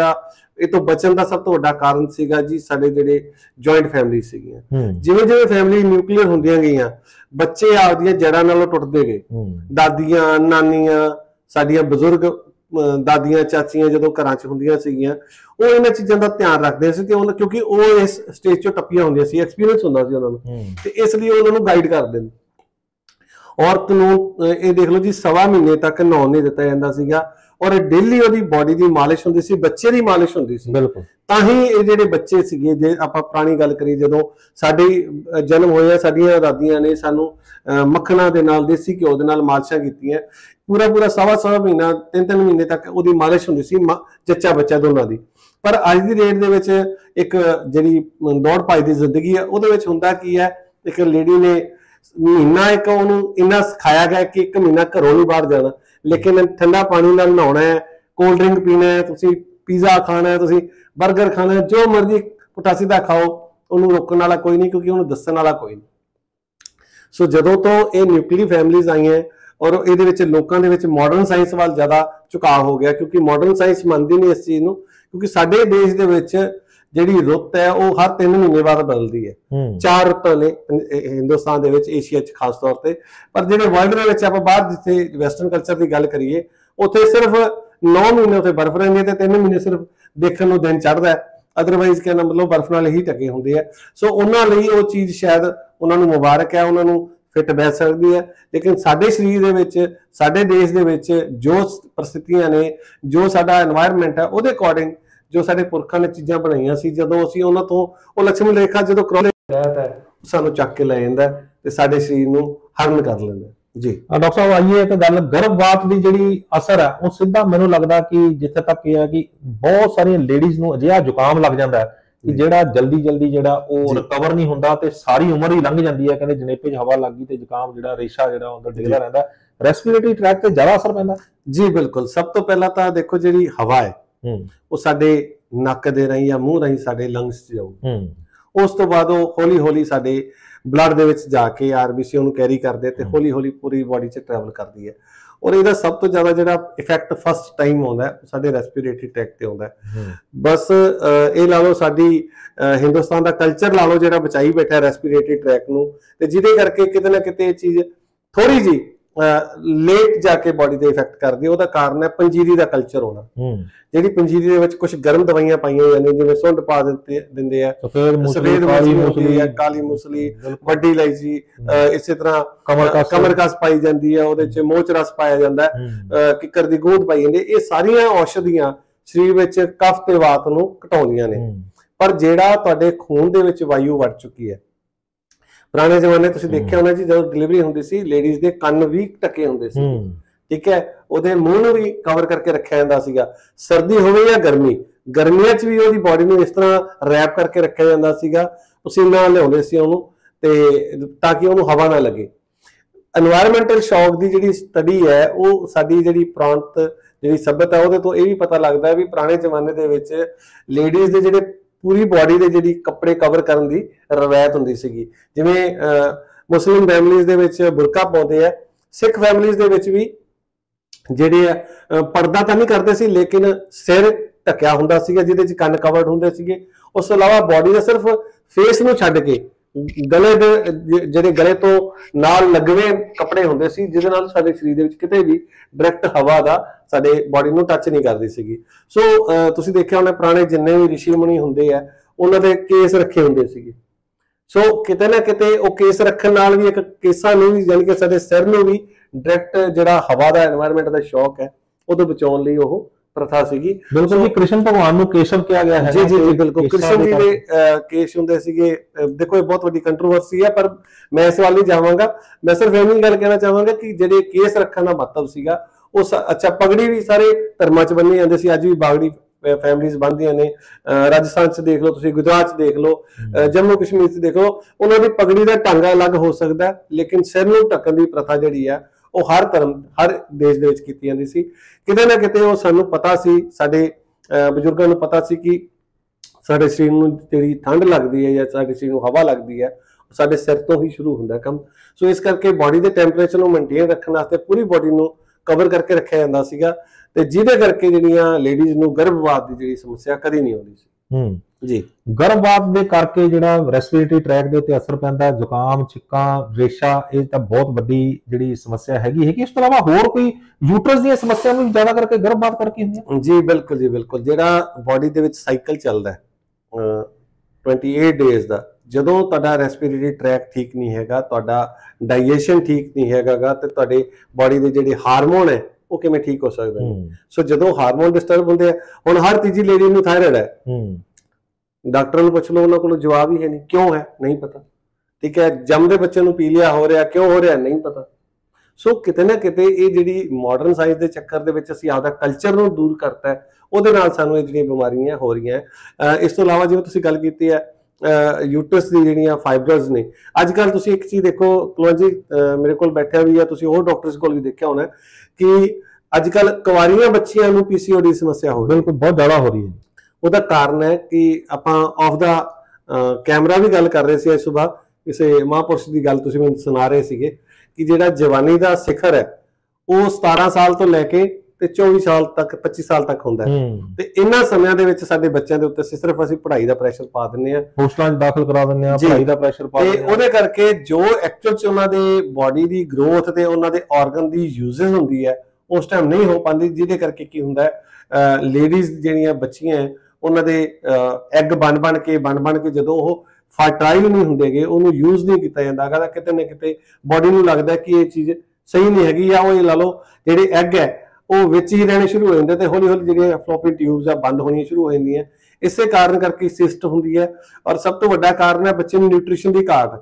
Speaker 2: ਇਹ ਤੋਂ ਬਚਣ ਦਾ ਸਭ ਤੋਂ ਵੱਡਾ ਕਾਰਨ ਸੀਗਾ ਜੀ ਸਾਡੇ ਜਿਹੜੇ ਜੁਆਇੰਟ ਫੈਮਿਲੀ ਸੀਗੀਆਂ। ਜਿਵੇਂ ਜਿਵੇਂ ਫੈਮਿਲੀ ਨਿਊਕਲੀਅਰ ਹੁੰਦੀਆਂ ਗਈਆਂ ਬੱਚੇ ਆਪਦੀਆਂ ਜੜ੍ਹਾਂ ਨਾਲੋਂ ਟੁੱਟਦੇ ਗਏ। ਦਾਦੀਆਂ, ਨਾਨੀਆਂ, ਸਾਡੀਆਂ ਬਜ਼ੁਰਗ ਦਾਦੀਆਂ, ਚਾਚੀਆਂ ਜਦੋਂ ਘਰਾਂ 'ਚ ਹੁੰਦੀਆਂ ਸੀਗੀਆਂ ਉਹ ਇਹਨਾਂ ਚੀਜ਼ਾਂ ਦਾ ਧਿਆਨ ਰੱਖਦੇ ਸੀ ਕਿ ਕਿਉਂਕਿ ਉਹ ਇਸ ਸਟੇਜ 'ਚੋਂ ਟੱਪੀਆਂ ਹੁੰਦੀਆਂ ਸੀ, ਐਕਸਪੀਰੀਅੰਸ ਹੁੰਦਾ ਸੀ ਉਹਨਾਂ ਨੂੰ ਤੇ ਇਸ ਲਈ ਉਹਨਾਂ ਨੂੰ ਗਾਈਡ ਕਰਦੇ ਨੇ। ਔਰਤ ਨੂੰ ਇਹ ਦੇਖ ਲਓ ਜੀ ਸਵਾ ਮਹੀਨੇ ਤੱਕ ਨਹਾਉਣ ਨਹੀਂ ਦਿੱਤਾ ਜਾਂਦਾ ਸੀਗਾ ਔਰ ਡੇਲੀ ਉਹਦੀ ਬਾਡੀ ਦੀ ਮਾਲਿਸ਼ ਹੁੰਦੀ ਸੀ, ਬੱਚੇ ਦੀ ਮਾਲਿਸ਼ ਹੁੰਦੀ ਸੀ। ਬਿਲਕੁਲ। ਤਾਂ ਹੀ ਇਹ ਜਿਹੜੇ ਬੱਚੇ ਸੀਗੇ, ਜੇ ਆਪਾਂ ਪੁਰਾਣੀ ਗੱਲ ਕਰੀਏ ਜਦੋਂ ਸਾਡੇ ਜਨਮ ਹੋਇਆ ਸਾਡੀਆਂ ਦਾਦੀਆਂ ਨੇ ਸਾਨੂੰ ਮੱਖਣਾ ਦੇ ਨਾਲ, ਦੇਸੀ ਘਿਓ ਦੇ ਨਾਲ ਮਾਲਿਸ਼ਾਂ ਕੀਤੀਆਂ। ਪੂਰਾ ਸਵਾ ਮਹੀਨਾ, 3 ਮਹੀਨੇ ਤੱਕ ਉਹਦੀ ਮਾਲਿਸ਼ ਹੁੰਦੀ ਸੀ ਜੱਚਾ ਬੱਚਾ ਦੋਨਾਂ ਦੀ। ਪਰ ਅੱਜ ਦੀ ਡੇਟ ਦੇ ਵਿੱਚ ਇੱਕ ਜਿਹੜੀ ਦੌੜ ਭੱਜ ਦੀ ਜ਼ਿੰਦਗੀ ਹੈ ਉਹਦੇ ਵਿੱਚ ਹੁੰਦਾ ਕੀ ਹੈ, ਇੱਕ ਲੇਡੀ ਨੇ ਮਹੀਨਾ ਇੱਕ ਉਹਨੂੰ ਇੰਨਾ ਸਿਖਾਇਆ ਗਿਆ ਕਿ 1 ਮਹੀਨਾ ਘਰੋਂ ਨਹੀਂ ਬਾਹਰ ਜਾਣਾ, लेकिन ठंडा पानी नाल नहाउणा है, कोल्ड ड्रिंक पीना है, तुसीं पीज़ा खाना है, तुसीं बर्गर खाना है, जो मर्जी पुट्ठा सीधा खाओ, उन्होंने रोकने वाला कोई नहीं, क्योंकि उन्होंने दस्सण वाला कोई नहीं। सो जदों तो ये न्यूक्लियर फैमिलीज आई हैं और ये लोगों के मॉडर्न साइंस वाल ज़्यादा झुकाव हो गया, क्योंकि मॉडर्न साइंस मानती नहीं इस चीज़ को, क्योंकि साडे देश दे विच जिहड़ी रुत है वो हर 3 महीने बाद बदलती है। 4 रुत्तां ने हिंदुस्तान दे विच, एशिया च खास तौर पर, पर जिहड़े वर्ल्ड दे विच आपां बाहर जिथे वैसटर्न कल्चर की गल करिए उत्थे सिर्फ 9 महीने उत्थे बर्फ रहिंदी है, 3 महीने सिर्फ देखने को दिन चढ़ता है, अदरवाइज कहना मतलब बर्फ नाल ही ढके होंदे है। सो उन्हां लई वो चीज़ शायद उन्होंने मुबारक है, उन्होंने फिट बैठ सकती है, लेकिन साडे शरीर दे विच, साडे देश दे विच जो परिस्थितियां ने, जो साडा एनवायरनमेंट है, उहदे अकॉर्डिंग जो साडे पुरखां ने चीज़ां बनाईयां सी, जदों असीं उन्हां तों वो लक्ष्मण रेखा जदों क्रॉस है सानूं चक के लै जांदा ते साडे शरीर नूं हरण कर लैंदा जी।
Speaker 1: डॉक्टर साहब आइए एक गल गर्भपात की जिहड़ी असर है वो सीधा मैनूं लगदा कि जिथे तक यह है कि बहुत सारी लेडीज़ नूं अजिहा जुकाम लग जाता है कि ਜਿਹੜਾ ਜਲਦੀ ਜਿਹੜਾ ਉਹ ਰਿਕਵਰ नहीं ਹੁੰਦਾ ਤੇ ਸਾਰੀ ਉਮਰ ਹੀ ਲੰਘ ਜਾਂਦੀ ਹੈ। ਕਹਿੰਦੇ ਜਨੇਪੇ 'ਚ ਹਵਾ ਲੱਗ ਗਈ ਤੇ ਜ਼ੁਕਾਮ ਜਿਹੜਾ ਰੇਸ਼ਾ ਜਿਹੜਾ ਅੰਦਰ ਡਿੱਗਦਾ ਰਹਿੰਦਾ, ਰੈਸਪੀਰੇਟਰੀ ਟਰੈਕ ਤੇ ਜ਼ਿਆਦਾ ਅਸਰ ਪੈਂਦਾ
Speaker 2: ਜੀ। ਬਿਲਕੁਲ, ਸਭ ਤੋਂ ਪਹਿਲਾਂ ਤਾਂ ਦੇਖੋ ਜਿਹੜੀ ਹਵਾ ਹੈ ਉਹ ਸਾਡੇ ਨੱਕ ਦੇ ਰਾਹੀਂ ਜਾਂ ਮੂੰਹ ਰਾਹੀਂ ਸਾਡੇ ਲੰਗਸ 'ਚ ਜਾਊਗੀ, ਉਸ ਤੋਂ ਬਾਅਦ ਉਹ ਹੌਲੀ ਹੌਲੀ ਸਾਡੇ ਬਲੱਡ ਦੇ ਵਿੱਚ ਜਾ ਕੇ ਆਰਬੀਸੀ ਉਹਨੂੰ ਕੈਰੀ ਕਰਦੇ ਤੇ ਹੌਲੀ ਹੌਲੀ ਪੂਰੀ ਬਾਡੀ 'ਚ ਟਰੈਵਲ ਕਰਦੀ ਹੈ। और ਇਹਦਾ ਸਭ ਤੋਂ ਜ਼ਿਆਦਾ ਜਿਹੜਾ ਇਫੈਕਟ ਫਸਟ ਟਾਈਮ ਆਉਂਦਾ ਸਾਡੇ ਰੈਸਪੀਰੇਟਰੀ ਟਰੈਕ ਤੇ ਆਉਂਦਾ। ਬਸ ਇਹ ਲਾ ਲਓ ਸਾਡੀ ਹਿੰਦੁਸਤਾਨ ਦਾ ਕਲਚਰ ਲਾ ਲਓ ਜਿਹੜਾ ਬਚਾਈ ਬੈਠਾ ਰੈਸਪੀਰੇਟਰੀ ਟਰੈਕ ਨੂੰ, ਤੇ ਜਿਹਦੇ ਕਰਕੇ ਕਿਤੇ ਨਾ ਕਿਤੇ ਇਹ ਚੀਜ਼ ਥੋੜੀ ਜੀ ਲੇਟ ਜਾ ਕੇ ਬਾਡੀ ਤੇ ਇਫੈਕਟ ਕਰਦੀ। ਉਹਦਾ ਕਾਰਨ ਹੈ ਪੰਜੀਰੀ ਦਾ ਕਲਚਰ ਹੋਣਾ। ਜਿਹੜੀ ਪੰਜੀਰੀ ਦੇ ਵਿੱਚ ਕੁਝ ਗਰਮ ਦਵਾਈਆਂ ਪਾਈਆਂ ਜਾਂਦੀਆਂ, ਜਿਵੇਂ ਸੁੰਡ ਪਾ ਦਿੰਦੇ ਆ, ਸਫੇਦ ਮੂਸਲੀ ਹੈ, ਕਾਲੀ ਮੂਸਲੀ, ਵੱਡੀ ਇਲਾਇਚੀ, ਇਸੇ ਤਰ੍ਹਾਂ ਕਮਰਕਸ ਪਾਈ ਜਾਂਦੀ ਹੈ, ਉਹਦੇ ਚ ਮੋਚ ਰਸ ਪਾਇਆ ਜਾਂਦਾ, ਕਿੱਕਰ ਦੀ ਗੂੰਦ ਪਾਈ ਜਾਂਦੀ। ਇਹ ਸਾਰੀਆਂ ਔਸ਼ਧੀਆਂ ਸਰੀਰ ਵਿੱਚ ਕਫ ਤੇ ਵਾਤ ਨੂੰ ਘਟਾਉਂਦੀਆਂ ਨੇ। ਪਰ ਜਿਹੜਾ ਤੁਹਾਡੇ ਖੂਨ ਦੇ ਵਿੱਚ ਵਾਯੂ ਵੜ ਚੁੱਕੀ ਹੈ, ਪੁਰਾਣੇ ਜ਼ਮਾਨੇ ਤੁਸੀਂ ਦੇਖਿਆ ਹੋਣਾ ਜੀ, ਜਦੋਂ ਡਿਲੀਵਰੀ ਹੁੰਦੀ ਸੀ ਲੇਡੀਜ਼ ਦੇ ਕੰਨ ਵੀ ਢਕੇ ਹੁੰਦੇ ਸੀ, ਠੀਕ ਹੈ, ਉਹਦੇ ਮੂੰਹ ਨੂੰ ਵੀ ਕਵਰ ਕਰਕੇ ਰੱਖਿਆ ਜਾਂਦਾ ਸੀਗਾ। ਸਰਦੀ ਹੋਵੇ ਜਾਂ ਗਰਮੀ, ਗਰਮੀਆਂ 'ਚ ਵੀ ਉਹਦੀ ਬਾਡੀ ਨੂੰ ਇਸ ਤਰ੍ਹਾਂ ਰੈਪ ਕਰਕੇ ਰੱਖਿਆ ਜਾਂਦਾ ਸੀਗਾ, ਪਸੀਨਾ ਲਿਆਉਂਦੇ ਸੀ ਉਹਨੂੰ, ਤੇ ਤਾਂ ਕਿ ਉਹਨੂੰ ਹਵਾ ਨਾ ਲੱਗੇ। एनवायरमेंटल शॉक की जी स्टडी है वो साडी जी प्रांत जी सभ्यता ਉਹਦੇ ਤੋਂ ਇਹ ਵੀ ਪਤਾ ਲੱਗਦਾ ਹੈ ਵੀ ਪੁਰਾਣੇ ਜ਼ਮਾਨੇ ਦੇ ਵਿੱਚ ਲੇਡੀਜ਼ ਦੇ ਜਿਹੜੇ ਪੂਰੀ ਬਾਡੀ ਦੇ ਜਿਹੜੀ ਕੱਪੜੇ ਕਵਰ ਕਰਨ ਦੀ ਰਵਾਇਤ ਹੁੰਦੀ ਸੀਗੀ। ਜਿਵੇਂ ਮੁਸਲਿਮ ਫੈਮਿਲੀਜ਼ ਦੇ ਵਿੱਚ ਬੁਰਕਾ ਪਾਉਂਦੇ ਆ, ਸਿੱਖ ਫੈਮਿਲੀਜ਼ ਦੇ ਵਿੱਚ ਵੀ ਜਿਹੜੇ ਆ ਪਰਦਾ ਤਾਂ ਨਹੀਂ ਕਰਦੇ ਸੀ ਲੇਕਿਨ ਸਿਰ ਢੱਕਿਆ ਹੁੰਦਾ ਸੀਗਾ ਜਿਹਦੇ ਚ ਕੰਨ ਕਵਰਡ ਹੁੰਦੇ ਸੀਗੇ। ਉਸ ਤੋਂ ਇਲਾਵਾ ਬਾਡੀ ਦਾ ਸਿਰਫ ਫੇਸ ਨੂੰ ਛੱਡ ਕੇ गले दे ਜਿਹੜੇ गले तो नाल लगवे कपड़े ਹੁੰਦੇ ਸੀ ਜਿਹਦੇ ਨਾਲ ਸਾਡੇ ਸਰੀਰ ਦੇ ਵਿੱਚ ਕਿਤੇ ਵੀ ਡਾਇਰੈਕਟ ਹਵਾ ਦਾ ਸਾਡੇ ਬਾਡੀ ਨੂੰ ਟੱਚ ਨਹੀਂ ਕਰਦੀ ਸੀਗੀ। ਸੋ ਤੁਸੀਂ ਦੇਖਿਆ ਹੋਣਾ ਪੁਰਾਣੇ ਜਿੰਨੇ ਵੀ ਰਿਸ਼ੀ ਮੁਨੀ ਹੁੰਦੇ ਆ ਉਹਨਾਂ ਦੇ ਕੇਸ ਰੱਖੇ ਹੁੰਦੇ ਸੀਗੇ। ਸੋ ਕਿਤੇ ਨਾ ਕਿਤੇ ਉਹ ਕੇਸ ਰੱਖਣ ਨਾਲ ਵੀ ਇੱਕ ਕੇਸਾਂ ਨੂੰ ਵੀ ਯਾਨੀ ਕਿ ਸਾਡੇ ਸਿਰ ਨੂੰ ਵੀ ਡਾਇਰੈਕਟ ਜਿਹੜਾ ਹਵਾ ਦਾ एनवायरमेंट ਦਾ ਸ਼ੌਕ ਹੈ ਉਹਦੇ ਬਚਾਉਣ ਲਈ ਉਹ प्रथा सीगी। बिल्कुल जी, कृष्ण भगवान को केशव किया गया है। जी जी जी बिल्कुल, कृष्ण जी ने केश हुंदे सीगे। देखो ये बहुत बड़ी कंट्रोवर्सी है पर मैं इस वाल नहीं जावांगा। मैं सिर्फ इन्नी गल कहना चाहांगा कि जेडे केस रखण दा मतलब सीगा उस अच्छा पगड़ी भी सारे धर्मां च बन्नी जांदे सी। अज भी बागड़ी फैमिलीज बनदियां ने, राजस्थान च देख लो तुसीं, गुजरात च देख लो, जम्मू कश्मीर च देख लो, उन्हां दी पगड़ी दा ढंग अलग हो सकदा है लेकिन सिर नूं ढकण दी प्रथा जिहड़ी है ਉਹ ਹਰ ਧਰਮ ਹਰ ਦੇਸ਼ ਦੇ ਵਿੱਚ ਕੀਤੀ ਜਾਂਦੀ ਸੀ। ਕਿਤੇ ਨਾ ਕਿਤੇ ਉਹ ਸਾਨੂੰ ਪਤਾ ਸੀ, ਸਾਡੇ ਬਜ਼ੁਰਗਾਂ ਨੂੰ ਪਤਾ ਸੀ ਕਿ ਸਾਡੇ ਸਰੀਰ ਨੂੰ ਜਿਹੜੀ ਠੰਡ ਲੱਗਦੀ ਹੈ ਜਾਂ ਸਾਡੇ ਸਰੀਰ ਨੂੰ ਹਵਾ ਲੱਗਦੀ ਹੈ ਉਹ ਸਾਡੇ ਸਿਰ ਤੋਂ ਹੀ ਸ਼ੁਰੂ ਹੁੰਦਾ ਕੰਮ। ਸੋ ਇਸ ਕਰਕੇ ਬਾਡੀ ਦੇ ਟੈਂਪਰੇਚਰ ਨੂੰ ਮੇਨਟੇਨ ਰੱਖਣ ਵਾਸਤੇ ਪੂਰੀ ਬਾਡੀ ਨੂੰ ਕਵਰ ਕਰਕੇ ਰੱਖਿਆ ਜਾਂਦਾ ਸੀਗਾ ਤੇ ਜਿਹਦੇ ਕਰਕੇ ਜਿਹੜੀਆਂ ਲੇਡੀਜ਼ ਨੂੰ ਗਰਭਵਾਤ ਦੀ ਜਿਹੜੀ ਸਮੱਸਿਆ ਕਦੀ ਨਹੀਂ ਆਉਂਦੀ ਸੀ। जी, गर्भपात दे करके जिहड़ा रेस्पिरेटरी ट्रैक दे उत्ते असर पैंदा, जुकाम, छिक्कां, रेशा, ये तां बहुत वड्डी जिहड़ी समस्या हैगी। इस तो इलावा होर कोई यूट्रस दी समस्या भी ज्यादा करके गर्भपात करके हुंदी है? जी बिल्कुल जी बिल्कुल। जिहड़ा बॉडी दे विच साइकिल चलदा है 28 डेज दा, ਜਦੋਂ ਤੁਹਾਡਾ ਰੈਸਪੀਰੇਟਰੀ ਟਰੈਕ ਠੀਕ ਨਹੀਂ ਹੈਗਾ, ਤੁਹਾਡਾ ਡਾਈਜੈਸ਼ਨ ਠੀਕ ਨਹੀਂ ਹੈਗਾ ਤੇ ਤੁਹਾਡੇ ਬਾਡੀ ਦੇ ਜਿਹੜੇ ਹਾਰਮੋਨ ਹੈ ਉਹ ਕਿਵੇਂ ਠੀਕ ਹੋ ਸਕਦੇ ਨੇ? ਸੋ ਜਦੋਂ ਹਾਰਮੋਨ ਡਿਸਟਰਬ ਹੁੰਦੇ ਆ, ਹੁਣ ਹਰ ਤੀਜੀ ਲੇਡੀ ਨੂੰ ਥਾਇਰਾਇਡ ਹੈ, ਡਾਕਟਰ ਨੂੰ ਪੁੱਛ ਲਓ ਉਹਨਾਂ ਕੋਲ ਜਵਾਬ ਹੀ ਹੈ ਨਹੀਂ। ਕਿਉਂ ਹੈ? ਨਹੀਂ ਪਤਾ। ਠੀਕ ਹੈ, ਜੰਮਦੇ ਬੱਚੇ ਨੂੰ ਪੀਲੀਆ ਹੋ ਰਿਹਾ, ਕਿਉਂ ਹੋ ਰਿਹਾ? ਨਹੀਂ ਪਤਾ। ਸੋ ਕਿਤੇ ਨਾ ਕਿਤੇ ਇਹ ਜਿਹੜੀ ਮਾਡਰਨ ਸਾਇੰਸ ਦੇ ਚੱਕਰ ਦੇ ਵਿੱਚ ਅਸੀਂ ਆਪਦਾ ਕਲਚਰ ਨੂੰ ਦੂਰ ਕਰਤਾ, ਉਹਦੇ ਨਾਲ ਸਾਨੂੰ ਇਹ ਜਿਹੜੀਆਂ ਬਿਮਾਰੀਆਂ ਹੋ ਰਹੀਆਂ। ਇਸ ਤੋਂ ਇਲਾਵਾ ਜਿਵੇਂ ਤੁਸੀਂ ਗੱਲ ਕੀਤੀ ਹੈ यूट्रस दी ਜਿਹੜੀਆਂ फाइबर्स ने, अजकल ਤੁਸੀਂ ਇੱਕ ਚੀਜ਼ ਦੇਖੋ ਕੁਲਵੰਤ ਜੀ, ਮੇਰੇ ਕੋਲ ਬੈਠਿਆ ਵੀ ਆ, ਤੁਸੀਂ ਹੋਰ ਡਾਕਟਰਸ ਕੋਲ ਵੀ ਦੇਖਿਆ ਹੋਣਾ ਕਿ ਅੱਜ-ਕੱਲ ਕੁਆਰੀਆਂ ਬੱਚੀਆਂ ਨੂੰ PCOD ਦੀ ਸਮੱਸਿਆ ਹੋ ਰਹੀ ਹੈ।
Speaker 1: ਬਿਲਕੁਲ ਬਹੁਤ ਜ਼ਿਆਦਾ ਹੋ ਰਹੀ ਹੈ।
Speaker 2: ਉਹਦਾ ਕਾਰਨ ਹੈ ਕਿ ਆਪਾਂ ਆਫ ਦਾ ਕੈਮਰਾ ਵੀ ਗੱਲ ਕਰ ਰਹੇ ਸੀ ਅੱਜ ਸਵੇਰ, ਕਿਸੇ ਮਹਾਂਪੁਰਸ਼ ਦੀ ਗੱਲ ਤੁਸੀਂ ਮੈਨੂੰ ਸੁਣਾ ਰਹੇ ਸੀਗੇ ਕਿ ਜਿਹੜਾ ਜਵਾਨੀ ਦਾ ਸਿਖਰ ਹੈ ਉਹ 17 ਸਾਲ ਤੋਂ ਲੈ ਕੇ ਤੇ 24 ਸਾਲ ਤੱਕ 25 ਸਾਲ ਤੱਕ ਹੁੰਦਾ ਹੈ। ਤੇ ਇਹਨਾਂ ਸਮਿਆਂ ਦੇ ਵਿੱਚ ਸਾਡੇ ਬੱਚਿਆਂ ਦੇ ਉੱਤੇ ਸਿਰਫ ਅਸੀਂ ਪੜ੍ਹਾਈ ਦਾ ਪ੍ਰੈਸ਼ਰ ਪਾ ਦਿੰਦੇ ਆ,
Speaker 1: ਹੋਸਟਲਾਂ 'ਚ ਦਾਖਲ ਕਰਾ ਦਿੰਦੇ ਆ, ਪੜ੍ਹਾਈ ਦਾ ਪ੍ਰੈਸ਼ਰ ਪਾ ਦਿੰਦੇ ਆ,
Speaker 2: ਤੇ ਉਹਦੇ ਕਰਕੇ ਜੋ ਐਕਚੁਅਲ 'ਚ ਉਹਨਾਂ ਦੇ ਬਾਡੀ ਦੀ ਗਰੋਥ ਤੇ ਉਹਨਾਂ ਦੇ ਆਰਗਨ ਦੀ ਯੂਜ਼ੇਜ ਹੁੰਦੀ ਹੈ ਉਸ ਟਾਈਮ ਨਹੀਂ ਹੋ ਪਾਉਂਦੀ, ਜਿਹਦੇ ਕਰਕੇ ਕੀ ਹੁੰਦਾ ਹੈ ਲੇਡੀਜ਼ ਜਿਹੜੀਆਂ ਬੱਚੀਆਂ ਉਹਨਾਂ ਦੇ ਐਗ ਬਣ ਕੇ ਜਦੋਂ ਉਹ ਫਰਟਾਈਲ ਨਹੀਂ ਹੁੰਦੇਗੇ, ਉਹਨੂੰ ਯੂਜ਼ ਨਹੀਂ ਕੀਤਾ ਜਾਂਦਾ ਹੈਗਾ, ਕਿਤੇ ਨਾ ਕਿਤੇ ਬਾਡੀ ਨੂੰ ਲੱਗਦਾ ਕਿ ਇਹ ਚੀਜ਼ ਸਹੀ ਨਹੀਂ ਹੈਗੀ, ਜਾਂ ਉਹ ਇਹ ਲਾ ਲਓ ਜਿਹੜੇ ਐਗ ਹੈ ਉਹ ਵਿੱਚ ਹੀ ਰਹਿਣੇ ਸ਼ੁਰੂ ਹੋ ਜਾਂਦੇ ਤੇ ਹੌਲੀ ਹੌਲੀ ਜਿਹੜੀਆਂ ਫਲੋਪੀ ਟਿਊਬਸ ਆ ਬੰਦ ਹੋਣੀਆਂ ਸ਼ੁਰੂ ਹੋ ਜਾਂਦੀਆਂ। ਇਸੇ ਕਾਰਨ ਕਰਕੇ ਸਿਸਟ ਹੁੰਦੀ ਹੈ। ਔਰ ਸਭ ਤੋਂ ਵੱਡਾ ਕਾਰਨ ਹੈ ਬੱਚੇ ਨੂੰ ਨਿਊਟ੍ਰੀਸ਼ਨ ਦੀ ਘਾਟ।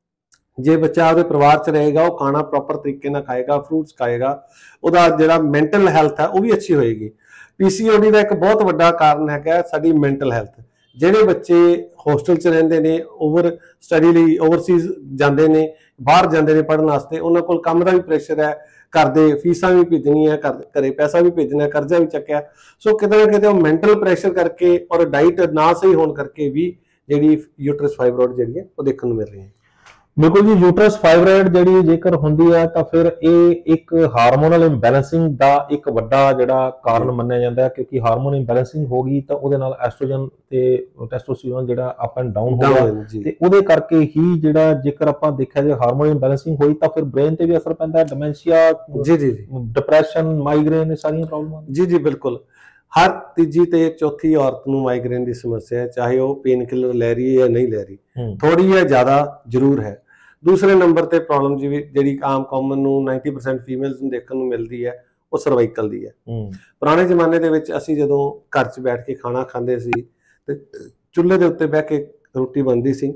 Speaker 2: ਜੇ ਬੱਚਾ ਉਹਦੇ ਪਰਿਵਾਰ 'ਚ ਰਹੇਗਾ, ਉਹ ਖਾਣਾ ਪ੍ਰੋਪਰ ਤਰੀਕੇ ਨਾਲ ਖਾਏਗਾ, ਫਰੂਟਸ ਖਾਏਗਾ, ਉਹਦਾ ਜਿਹੜਾ ਮੈਂਟਲ ਹੈਲਥ ਹੈ ਉਹ ਵੀ ਅੱਛੀ ਹੋਏਗੀ। PCOD ਦਾ ਇੱਕ ਬਹੁਤ ਵੱਡਾ ਕਾਰਨ ਹੈਗਾ ਸਾਡੀ ਮੈਂਟਲ ਹੈਲਥ। ਜਿਹੜੇ ਬੱਚੇ ਹੋਸਟਲ 'ਚ ਰਹਿੰਦੇ ਨੇ, ਓਵਰ ਸਟੱਡੀ ਲਈ ਓਵਰਸੀਜ਼ ਜਾਂਦੇ ਨੇ, ਬਾਹਰ ਜਾਂਦੇ ਨੇ ਪੜ੍ਹਨ ਵਾਸਤੇ, ਉਹਨਾਂ ਕੋਲ ਕੰਮ ਦਾ ਵੀ ਪ੍ਰੈਸ਼ਰ ਹੈ, ਘਰ ਦੇ ਫੀਸਾਂ ਵੀ ਭੇਜਣੀਆਂ, ਘਰੇ ਪੈਸਾ ਵੀ ਭੇਜਣਾ, ਕਰਜ਼ਾ ਵੀ ਚੱਕਿਆ, ਸੋ ਕਿਤੇ ਨਾ ਕਿਤੇ ਉਹ ਮੈਂਟਲ ਪ੍ਰੈਸ਼ਰ ਕਰਕੇ ਔਰ ਡਾਈਟ ਨਾ ਸਹੀ ਹੋਣ ਕਰਕੇ ਵੀ ਜਿਹੜੀ ਯੂਟਰਸ ਫਾਈਬਰੋਇਡ ਜਿਹੜੀ ਹੈ ਉਹ ਦੇਖਣ ਨੂੰ ਮਿਲ ਰਹੀ ਹੈ।
Speaker 1: ਬਿਲਕੁਲ ਜੀ, ਯੂਟਰਸ ਫਾਈਬਰੋਇਡ ਜਿਹੜੀ ਜੇਕਰ ਹੁੰਦੀ ਹੈ ਤਾਂ ਫਿਰ ਇਹ ਇੱਕ ਹਾਰਮੋਨਲ ਇੰਬੈਲੈਂਸਿੰਗ ਦਾ ਇੱਕ ਵੱਡਾ ਜਿਹੜਾ ਕਾਰਨ ਮੰਨਿਆ ਜਾਂਦਾ ਹੈ, ਕਿਉਂਕਿ ਹਾਰਮੋਨ ਇੰਬੈਲੈਂਸਿੰਗ ਹੋ ਗਈ ਤਾਂ ਉਹਦੇ ਨਾਲ ਐਸਟ੍ਰੋਜਨ ਤੇ ਟੈਸਟੋਸਟੀਰੋਨ ਜਿਹੜਾ ਅਪ ਐਂਡ ਡਾਊਨ ਹੋ ਗਿਆ, ਤੇ ਉਹਦੇ ਕਰਕੇ ਹੀ ਜਿਹੜਾ ਜੇਕਰ ਆਪਾਂ ਦੇਖਿਆ ਜੇ ਹਾਰਮੋਨ ਇੰਬੈਲੈਂਸਿੰਗ ਹੋਈ ਤਾਂ ਫਿਰ ਬ੍ਰੇਨ ਤੇ ਵੀ ਅਸਰ ਪੈਂਦਾ ਹੈ, ਡਿਮੈਂਸ਼ੀਆ, ਡਿਪਰੈਸ਼ਨ, ਮਾਈਗ੍ਰੇਨ, ਇਹ ਸਾਰੀਆਂ ਪ੍ਰੋਬਲਮਾਂ।
Speaker 2: ਜੀ ਬਿਲਕੁਲ, ਹਰ ਤੀਜੀ ਤੇ ਚੌਥੀ ਔਰਤ ਨੂੰ ਮਾਈਗ੍ਰੇਨ ਦੀ ਸਮੱਸਿਆ ਹੈ, ਚਾਹੇ ਉਹ ਪੇਨ ਕਿਲਰ ਲੈ ਰਹੀ ਹੈ ਜਾਂ ਨਹੀਂ ਲੈ ਰਹੀ, ਥੋੜੀ ਜਾਂ ਜ਼ਿਆਦਾ ਜ਼ਰੂਰ ਹੈ। ਦੂਸਰੇ ਨੰਬਰ ਤੇ ਪ੍ਰੋਬਲਮ ਜਿਹੜੀ ਆਮ ਕਾਮਨ ਨੂੰ 90% ਫੀਮੇਲਸ ਨੂੰ ਦੇਖਣ ਨੂੰ ਮਿਲਦੀ ਹੈ ਉਹ ਸਰਵਾਈਕਲ ਦੀ ਹੈ। ਪੁਰਾਣੇ ਜ਼ਮਾਨੇ ਦੇ ਵਿੱਚ ਅਸੀਂ ਜਦੋਂ ਘਰ 'ਚ ਬੈਠ ਕੇ ਖਾਣਾ ਖਾਂਦੇ ਸੀ ਤੇ ਚੁੱਲ੍ਹੇ ਦੇ ਉੱਤੇ ਬਹਿ ਕੇ ਰੋਟੀ ਬਣਦੀ ਸੀ,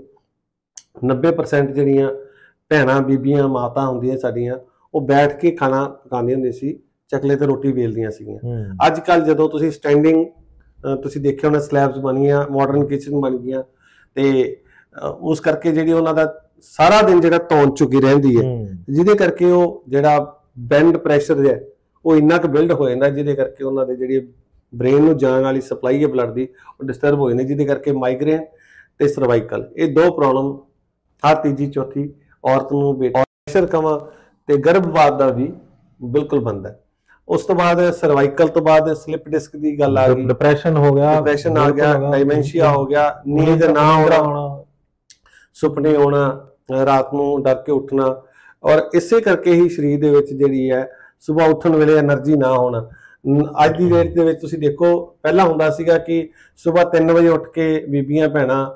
Speaker 2: 90% ਜਿਹੜੀਆਂ ਭੈਣਾਂ, ਬੀਬੀਆਂ, ਮਾਤਾ ਹੁੰਦੀਆਂ ਸਾਡੀਆਂ, ਉਹ ਬੈਠ ਕੇ ਖਾਣਾ ਪਕਾਉਂਦੀਆਂ ਹੁੰਦੀਆਂ ਸੀ, ਚੱਕਲੇ ਤੇ ਰੋਟੀ ਵੇਲਦੀਆਂ ਸੀਗੀਆਂ। ਅੱਜ ਕੱਲ ਜਦੋਂ ਤੁਸੀਂ ਸਟੈਂਡਿੰਗ ਤੁਸੀਂ ਦੇਖਿਆ ਹੋਣਾ ਸਲੈਬਸ ਬਣੀਆਂ, ਮਾਡਰਨ ਕਿਚਨ ਬਣ ਗਈਆਂ, ਤੇ ਉਸ ਕਰਕੇ ਜਿਹੜੀ ਉਹਨਾਂ ਦਾ ਸਾਰਾ ਦਿਨ ਜਿਹੜਾ ਧੌਣ ਚੁੱਕੀ ਰਹਿੰਦੀ ਹੈ, ਜਿਹਦੇ ਕਰਕੇ ਉਹ ਜਿਹੜਾ ਬੈਂਡ ਪ੍ਰੈਸ਼ਰ ਹੈ ਉਹ ਇੰਨਾ ਕੁ ਬਿਲਡ ਹੋ ਜਾਂਦਾ, ਜਿਹਦੇ ਕਰਕੇ ਉਹਨਾਂ ਦੇ ਜਿਹੜੀ ਬ੍ਰੇਨ ਨੂੰ ਜਾਣ ਵਾਲੀ ਸਪਲਾਈ ਹੈ ਬਲੱਡ ਦੀ ਉਹ ਡਿਸਟਰਬ ਹੋ ਜਾਂਦੀ, ਜਿਹਦੇ ਕਰਕੇ ਮਾਈਗ੍ਰੇਨ ਤੇ ਸਰਵਾਈਕਲ, ਇਹ ਦੋ ਪ੍ਰੋਬਲਮ ਹਰ ਤੀਜੀ ਚੌਥੀ ਔਰਤ ਨੂੰ ਪ੍ਰੈਸ਼ਰ ਕਮਾ ਤੇ ਗਰਭਪਾਤ ਦਾ ਵੀ ਬਿਲਕੁਲ ਬਣਦਾ। ਉਸ ਤੋਂ ਬਾਅਦ ਸਰਵਾਈਕਲ ਤੋਂ ਬਾਅਦ ਸਲਿਪ ਡਿਸਕ ਦੀ ਗੱਲ ਆ ਗਈ,
Speaker 1: ਡਿਪਰੈਸ਼ਨ ਹੋ ਗਿਆ,
Speaker 2: ਡਾਈਮੈਂਸ਼ੀਆ ਹੋ ਗਿਆ, ਨੀਂਦ ਨਾ ਆਉਣਾ, ਸੁਪਨੇ ਆਉਣਾ, ਰਾਤ ਨੂੰ ਡਰ ਕੇ ਉੱਠਣਾ, ਔਰ ਇਸੇ ਕਰਕੇ ਹੀ ਸਰੀਰ ਦੇ ਵਿੱਚ ਜਿਹੜੀ ਹੈ ਸਵੇਰ ਉੱਠਣ ਵੇਲੇ એનર્ਜੀ ਨਾ ਹੋਣਾ। ਅੱਜ ਦੀ ਡੇਟ ਦੇ ਵਿੱਚ ਤੁਸੀਂ ਦੇਖੋ, ਪਹਿਲਾਂ ਹੁੰਦਾ ਸੀਗਾ ਕਿ ਸਵੇਰ 3 ਵਜੇ ਉੱਠ ਕੇ ਬੀਬੀਆਂ ਭੈਣਾਂ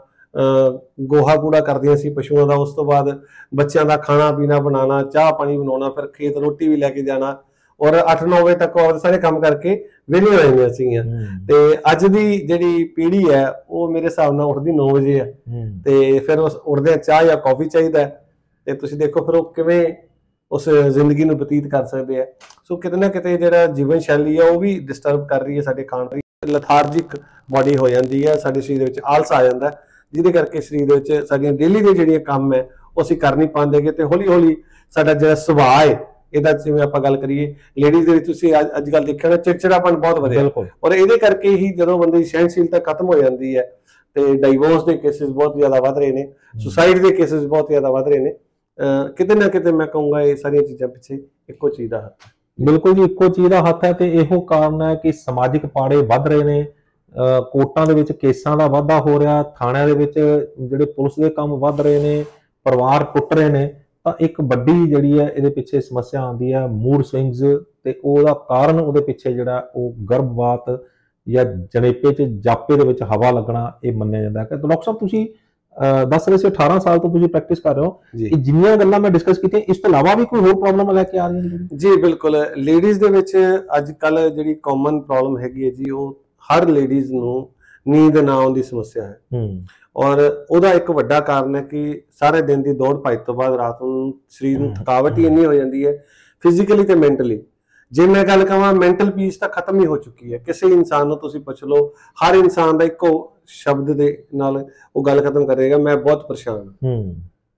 Speaker 2: ਗੋਹਾ ਕੂੜਾ ਕਰਦੀਆਂ ਸੀ ਪਸ਼ੂਆਂ ਦਾ, ਉਸ ਤੋਂ ਬਾਅਦ ਬੱਚਿਆਂ ਦਾ ਖਾਣਾ ਪੀਣਾ ਬਣਾਉਣਾ, ਚਾਹ ਪਾਣੀ ਬਣਾਉਣਾ, ਫਿਰ ਖੇਤ ਰੋਟੀ ਵੀ ਲੈ ਕੇ ਜਾਣਾ, ਔਰ 8-9 ਵਜੇ ਤੱਕ ਔਰਤ ਸਾਰੇ ਕੰਮ ਕਰਕੇ ਵਿਹਲੀਆਂ ਹੋ ਜਾਂਦੀਆਂ ਸੀਗੀਆਂ। ਤੇ ਅੱਜ ਦੀ ਜਿਹੜੀ ਪੀੜ੍ਹੀ ਹੈ ਉਹ ਮੇਰੇ ਹਿਸਾਬ ਨਾਲ ਉੱਠਦੀ 9 ਵਜੇ ਹੈ, ਤੇ ਫਿਰ ਉਸ ਉੱਠਦੇ ਚਾਹ ਜਾਂ ਕੌਫੀ ਚਾਹੀਦਾ, ਤੇ ਤੁਸੀਂ ਦੇਖੋ ਫਿਰ ਉਹ ਕਿਵੇਂ ਉਸ ਜ਼ਿੰਦਗੀ ਨੂੰ ਬਤੀਤ ਕਰ ਸਕਦੇ ਆ। ਸੋ ਕਿਤੇ ਨਾ ਕਿਤੇ ਜਿਹੜਾ ਜੀਵਨ ਸ਼ੈਲੀ ਹੈ ਉਹ ਵੀ ਡਿਸਟਰਬ ਕਰ ਰਹੀ ਹੈ ਸਾਡੇ ਖਾਣ ਦੀ, ਲਥਾਰਜਿਕ ਬਾਡੀ ਹੋ ਜਾਂਦੀ ਹੈ, ਸਾਡੇ ਸਰੀਰ ਦੇ ਵਿੱਚ ਆਲਸ ਆ ਜਾਂਦਾ, ਜਿਹਦੇ ਕਰਕੇ ਸਰੀਰ ਦੇ ਵਿੱਚ ਸਾਡੀਆਂ ਡੇਲੀ ਦੇ ਜਿਹੜੀਆਂ ਕੰਮ ਹੈ ਉਹ ਅਸੀਂ ਕਰ ਨਹੀਂ ਪਾਉਂਦੇਗੇ, ਤੇ ਹੌਲੀ ਹੌਲੀ ਸਾਡਾ ਜਿਹੜਾ ਸੁਭਾਅ ਹੈ ਇਹਦਾ, ਜਿਵੇਂ ਆਪਾਂ ਗੱਲ ਕਰੀਏ ਲੇਡੀਜ਼ ਦੇ ਵਿੱਚ, ਤੁਸੀਂ ਅੱਜ ਕੱਲ੍ਹ ਦੇਖਿਆ ਨਾ ਚਿੜਚਿੜਾਪਨ ਬਹੁਤ ਵਧਿਆ, ਔਰ ਇਹਦੇ ਕਰਕੇ ਹੀ ਜਦੋਂ ਬੰਦੇ ਦੀ ਸਹਿਣਸ਼ੀਲਤਾ ਖਤਮ ਹੋ ਜਾਂਦੀ ਹੈ ਤੇ ਡਾਈਵੋਰਸ ਦੇ ਕੇਸਿਸ ਬਹੁਤ ਜ਼ਿਆਦਾ ਵੱਧ ਰਹੇ ਨੇ, ਸੁਸਾਈਡ ਦੇ ਕੇਸਿਸ ਬਹੁਤ ਜ਼ਿਆਦਾ ਵੱਧ ਰਹੇ ਨੇ। ਕਿਤੇ ਨਾ ਕਿਤੇ ਮੈਂ ਕਹੂੰਗਾ ਇਹ ਸਾਰੀਆਂ ਚੀਜ਼ਾਂ ਪਿੱਛੇ ਇੱਕੋ ਚੀਜ਼ ਦਾ ਹੱਥ ਹੈ।
Speaker 1: ਬਿਲਕੁਲ ਜੀ, ਇੱਕੋ ਚੀਜ਼ ਦਾ ਹੱਥ ਹੈ, ਤੇ ਇਹੋ ਕਾਰਨ ਹੈ ਕਿ ਸਮਾਜਿਕ ਪਾੜੇ ਵੱਧ ਰਹੇ ਨੇ, ਕੋਰਟਾਂ ਦੇ ਵਿੱਚ ਕੇਸਾਂ ਦਾ ਵਾਧਾ ਹੋ ਰਿਹਾ, ਥਾਣਿਆਂ ਦੇ ਵਿੱਚ ਜਿਹੜੇ ਪੁਲਿਸ ਦੇ ਕੰਮ ਵੱਧ ਰਹੇ ਨੇ, ਪਰਿਵਾਰ ਟੁੱਟ ਰਹੇ ਨੇ, ਤਾਂ ਇੱਕ ਵੱਡੀ ਜਿਹੜੀ ਹੈ ਇਹਦੇ ਪਿੱਛੇ ਸਮੱਸਿਆ ਆਉਂਦੀ ਹੈ ਮੂਡ ਸਵਿੰਗਸ, ਤੇ ਉਹਦਾ ਕਾਰਨ ਉਹਦੇ ਪਿੱਛੇ ਜਿਹੜਾ ਉਹ ਗਰਭਪਾਤ ਜਾਂ ਜਣੇਪੇ 'ਚ ਜਾਪੇ ਦੇ ਵਿੱਚ ਹਵਾ ਲੱਗਣਾ ਇਹ ਮੰਨਿਆ ਜਾਂਦਾ ਹੈ। ਕਿ ਡਾਕਟਰ ਸਾਹਿਬ ਤੁਸੀਂ ਦੱਸ ਰਹੇ ਸੀ 18 ਸਾਲ ਤੋਂ ਤੁਸੀਂ ਪ੍ਰੈਕਟਿਸ ਕਰ ਰਹੇ ਹੋ, ਇਹ ਜਿੰਨੀਆਂ ਗੱਲਾਂ ਮੈਂ ਡਿਸਕਸ ਕੀਤੀਆਂ ਇਸ ਤੋਂ ਇਲਾਵਾ ਵੀ ਕੋਈ ਹੋਰ ਪ੍ਰੋਬਲਮ ਲੈ ਕੇ ਆ ਰਹੀਆਂ ਨੇ?
Speaker 2: ਜੀ ਬਿਲਕੁਲ, ਲੇਡੀਜ਼ ਦੇ ਵਿੱਚ ਅੱਜ ਕੱਲ ਜਿਹੜੀ ਕਾਮਨ ਪ੍ਰੋਬਲਮ ਹੈਗੀ ਹੈ ਜੀ, ਉਹ ਹਰ ਲੇਡੀਜ਼ ਨੂੰ ਨੀਂਦ ਨਾ ਆਉਣ ਦੀ ਸਮੱਸਿਆ ਹੈ, ਔਰ ਉਹਦਾ ਇੱਕ ਵੱਡਾ ਕਾਰਨ ਹੈ ਕਿ ਸਾਰੇ ਦਿਨ ਦੀ ਦੌੜ ਭੱਜ ਤੋਂ ਬਾਅਦ ਰਾਤ ਨੂੰ ਸਰੀਰ ਨੂੰ ਥਕਾਵਟ ਹੀ ਇੰਨੀ ਹੋ ਜਾਂਦੀ ਹੈ, ਫਿਜ਼ੀਕਲੀ ਤੇ ਮੈਂਟਲੀ। ਜੇ ਮੈਂ ਗੱਲ ਕਹਾਂ ਮੈਂਟਲ ਪੀਸ ਤਾਂ ਖਤਮ ਹੀ ਹੋ ਚੁੱਕੀ ਹੈ। ਕਿਸੇ ਇਨਸਾਨ ਨੂੰ ਤੁਸੀਂ ਪੁੱਛ ਲਓ, ਹਰ ਇਨਸਾਨ ਦਾ ਇੱਕੋ ਸ਼ਬਦ ਦੇ ਨਾਲ ਉਹ ਗੱਲ ਖਤਮ ਕਰੇਗਾ, ਮੈਂ ਬਹੁਤ ਪਰੇਸ਼ਾਨ ਹਾਂ।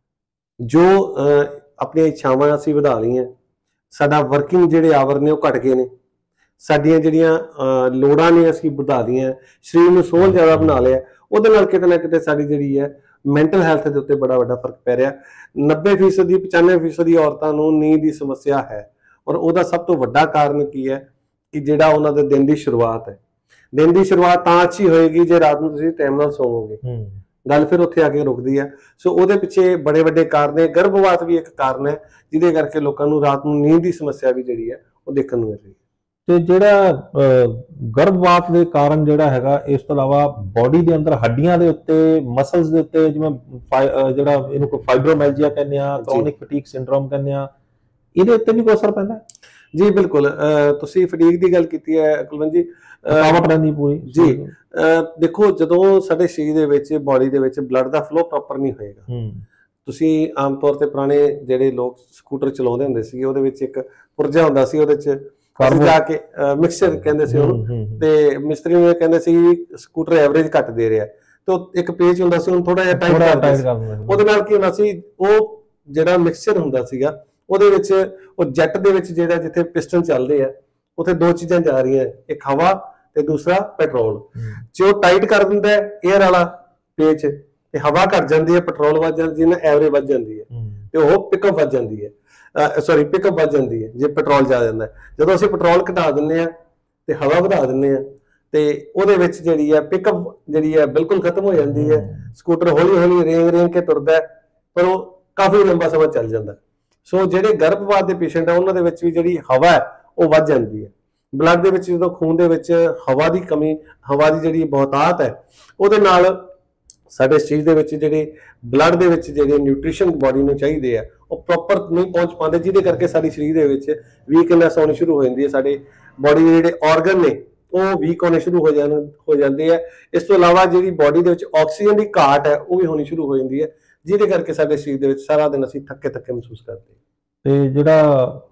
Speaker 2: ਜੋ ਆਪਣੀਆਂ ਇੱਛਾਵਾਂ ਅਸੀਂ ਵਧਾ ਲਈਆਂ, ਸਾਡਾ ਵਰਕਿੰਗ ਜਿਹੜੇ ਆਵਰ ਨੇ ਉਹ ਘਟ ਗਏ ਨੇ, ਸਾਡੀਆਂ ਜਿਹੜੀਆਂ ਲੋੜਾਂ ਨੇ ਅਸੀਂ ਵਧਾ ਦੀਆਂ, ਸਰੀਰ ਨੂੰ ਸੋਹਣ ਜ਼ਿਆਦਾ ਬਣਾ ਲਿਆ, ਉਹਦੇ ਨਾਲ ਕਿਤੇ ਨਾ ਕਿਤੇ ਸਾਡੀ ਜਿਹੜੀ ਹੈ ਮੈਂਟਲ ਹੈਲਥ ਦੇ ਉੱਤੇ ਬੜਾ ਵੱਡਾ ਫਰਕ ਪੈ ਰਿਹਾ। 90% 95% ਔਰਤਾਂ ਨੂੰ ਨੀਂਦ ਦੀ ਸਮੱਸਿਆ ਹੈ, ਔਰ ਉਹਦਾ ਸਭ ਤੋਂ ਵੱਡਾ ਕਾਰਨ ਕੀ ਹੈ ਕਿ ਜਿਹੜਾ ਉਹਨਾਂ ਦੇ ਦਿਨ ਦੀ ਸ਼ੁਰੂਆਤ ਹੈ। ਦਿਨ ਦੀ ਸ਼ੁਰੂਆਤ ਤਾਂ ਅੱਛੀ ਹੋਏਗੀ ਜੇ ਰਾਤ ਨੂੰ ਤੁਸੀਂ ਟਾਈਮ ਨਾਲ ਸੌਵੋਗੇ, ਗੱਲ ਫਿਰ ਉੱਥੇ ਆ ਕੇ ਰੁਕਦੀ ਹੈ। ਸੋ ਉਹਦੇ ਪਿੱਛੇ ਬੜੇ ਵੱਡੇ ਕਾਰਨ ਨੇ। ਗਰਭਪਾਤ ਵੀ ਇੱਕ ਕਾਰਨ ਹੈ ਜਿਹਦੇ ਕਰਕੇ ਲੋਕਾਂ ਨੂੰ ਰਾਤ ਨੂੰ ਨੀਂਦ ਦੀ ਸਮੱਸਿਆ ਵੀ ਜਿਹੜੀ ਹੈ ਉਹ ਦੇਖਣ ਨੂੰ ਮਿਲ ਰਹੀ ਹੈ।
Speaker 1: ਤੇ ਜਿਹੜਾ ਗਰਭਪਾਤ ਦੇ ਕਾਰਨ ਜਿਹੜਾ ਹੈਗਾ, ਇਸ ਤੋਂ ਇਲਾਵਾ ਬੋਡੀ ਦੇ ਅੰਦਰ ਹੱਡੀਆਂ ਦੇ ਉੱਤੇ, ਮਸਲਸ ਦੇ ਉੱਤੇ, ਜਿਵੇਂ ਜਿਹੜਾ ਇਹਨੂੰ ਕੋਈ ਫਾਈਬਰੋਮੈਲਜੀਆ ਕਹਿੰਦੇ ਆ, ਕ੍ਰੋਨਿਕ ਫਟੀਗ ਸਿੰਡਰੋਮ ਕਹਿੰਦੇ ਆ, ਇਹਦੇ ਉੱਤੇ ਵੀ ਕੋਈ ਅਸਰ ਪੈਂਦਾ ਹੈ?
Speaker 2: ਜੀ ਬਿਲਕੁਲ, ਤੁਸੀਂ ਫਟੀਗ ਦੀ ਗੱਲ ਕੀਤੀ ਹੈ ਕੁਲਵੰਤ ਜੀ,
Speaker 1: ਥਕਾਵਟ ਰਹਿੰਦੀ ਪੂਰੀ
Speaker 2: ਜੀ। ਦੇਖੋ, ਜਦੋਂ ਸਾਡੇ ਸਰੀਰ ਦੇ ਵਿੱਚ, ਬੋਡੀ ਦੇ ਵਿੱਚ ਬਲੱਡ ਦਾ ਫਲੋ ਪ੍ਰੋਪਰ ਨਹੀਂ ਹੋਏਗਾ, ਤੁਸੀਂ ਆਮ ਤੌਰ ਤੇ ਪੁਰਾਣੇ ਜਿਹੜੇ ਲੋਕ ਸਕੂਟਰ ਚਲਾਉਂਦੇ ਹੁੰਦੇ ਸੀ, ਉਹਦੇ ਵਿੱਚ ਇੱਕ ਪੁਰਜਾ ਹੁੰਦਾ ਸੀ, ਉਹਦੇ ਚ ਜਾ ਕੇ ਮਿਕਸਚਰ ਕਹਿੰਦੇ ਸੀ ਉਹਨੂੰ, ਤੇ ਮਿਸਤਰੀ ਨੂੰ ਕਹਿੰਦੇ ਸੀ ਸਕੂਟਰ ਐਵਰੇਜ ਘੱਟ ਦੇ ਰਿਹਾ, ਤੇ ਇੱਕ ਪੇਜ ਹੁੰਦਾ ਸੀ, ਉਹਨੂੰ ਥੋੜਾ ਜਿਹਾ ਟਾਈਟ ਕਰਦੇ, ਉਹਦੇ ਨਾਲ ਕੀ ਹੁੰਦਾ ਸੀ, ਉਹ ਜਿਹੜਾ ਮਿਕਸਚਰ ਹੁੰਦਾ ਸੀਗਾ ਉਹਦੇ ਵਿੱਚ, ਉਹ ਜੈਟ ਦੇ ਵਿੱਚ ਜਿਹੜਾ ਜਿੱਥੇ ਪਿਸਟਨ ਚੱਲਦੇ ਆ, ਉੱਥੇ ਦੋ ਚੀਜ਼ਾਂ ਜਾ ਰਹੀਆਂ, ਇੱਕ ਹਵਾ ਤੇ ਦੂਸਰਾ ਪੈਟਰੋਲ। ਜੇ ਉਹ ਟਾਈਟ ਕਰ ਦਿੰਦਾ 에ਅਰ ਵਾਲਾ ਪੇਜ, ਤੇ ਹਵਾ ਘਟ ਜਾਂਦੀ ਹੈ, ਪੈਟਰੋਲ ਵੱਧ ਜਾਂਦੀ ਹੈ, ਐਵਰੇਜ ਵੱਧ ਜਾਂਦੀ ਹੈ, ਤੇ ਉਹ ਪਿਕਅਪ ਵੱਧ ਜਾਂਦੀ ਹੈ, ਪਿਕਅਪ ਵੱਧ ਜਾਂਦੀ ਹੈ ਜੇ ਪੈਟਰੋਲ ਜ਼ਿਆਦਾ ਜਾਂਦਾ। ਜਦੋਂ ਅਸੀਂ ਪੈਟਰੋਲ ਘਟਾ ਦਿੰਦੇ ਆ ਤੇ ਹਵਾ ਵਧਾ ਦਿੰਦੇ ਆ, ਤੇ ਉਹਦੇ ਵਿੱਚ ਜਿਹੜੀ ਹੈ ਪਿਕਅਪ ਜਿਹੜੀ ਹੈ ਬਿਲਕੁਲ ਖਤਮ ਹੋ ਜਾਂਦੀ ਹੈ। ਸਕੂਟਰ ਹੌਲੀ ਹੌਲੀ ਰੇਂਗ ਕੇ ਤੁਰਦਾ, ਪਰ ਉਹ ਕਾਫੀ ਲੰਬਾ ਸਮਾਂ ਚੱਲ ਜਾਂਦਾ। ਸੋ ਜਿਹੜੇ ਗਰਭਪਾਤ ਦੇ ਪੇਸ਼ੈਂਟ ਆ, ਉਹਨਾਂ ਦੇ ਵਿੱਚ ਵੀ ਜਿਹੜੀ ਹਵਾ ਹੈ ਉਹ ਵੱਧ ਜਾਂਦੀ ਹੈ। ਬਲੱਡ ਦੇ ਵਿੱਚ ਜਦੋਂ ਖੂਨ ਦੇ ਵਿੱਚ ਹਵਾ ਦੀ ਕਮੀ, ਹਵਾ ਦੀ ਜਿਹੜੀ ਬਹੁਤਾਤ ਹੈ, ਉਹਦੇ ਨਾਲ ਸਾਡੇ ਸਰੀਰ ਦੇ ਵਿੱਚ ਜਿਹੜੇ ਬਲੱਡ ਦੇ ਵਿੱਚ ਜਿਹੜੇ ਨਿਊਟ੍ਰੀਸ਼ਨ ਬੋਡੀ ਨੂੰ ਚਾਹੀਦੇ ਆ, ਉਹ ਪ੍ਰੋਪਰ ਨਹੀਂ ਪਹੁੰਚ ਪਾਉਂਦੇ, ਜਿਹਦੇ ਕਰਕੇ ਸਾਡੇ ਸਰੀਰ ਦੇ ਵਿੱਚ ਵੀਕਨੈਸ ਆਉਣੀ ਸ਼ੁਰੂ ਹੋ ਜਾਂਦੀ ਹੈ। ਸਾਡੇ ਬੋਡੀ ਦੇ ਜਿਹੜੇ ਆਰਗਨ ਨੇ ਉਹ ਵੀਕ ਹੋਣੇ ਸ਼ੁਰੂ ਹੋ ਜਾਂਦੇ ਆ। ਇਸ ਤੋਂ ਇਲਾਵਾ ਜਿਹੜੀ ਬੋਡੀ ਦੇ ਵਿੱਚ ਆਕਸੀਜਨ ਦੀ ਘਾਟ ਹੈ ਉਹ ਵੀ ਹੋਣੀ ਸ਼ੁਰੂ ਹੋ ਜਾਂਦੀ ਹੈ, ਜਿਹਦੇ ਕਰਕੇ ਸਾਡੇ ਸਰੀਰ ਦੇ ਵਿੱਚ ਸਾਰਾ ਦਿਨ ਅਸੀਂ ਥੱਕੇ ਮਹਿਸੂਸ ਕਰਦੇ ਹਾਂ।
Speaker 1: ਤੇ ਜਿਹੜਾ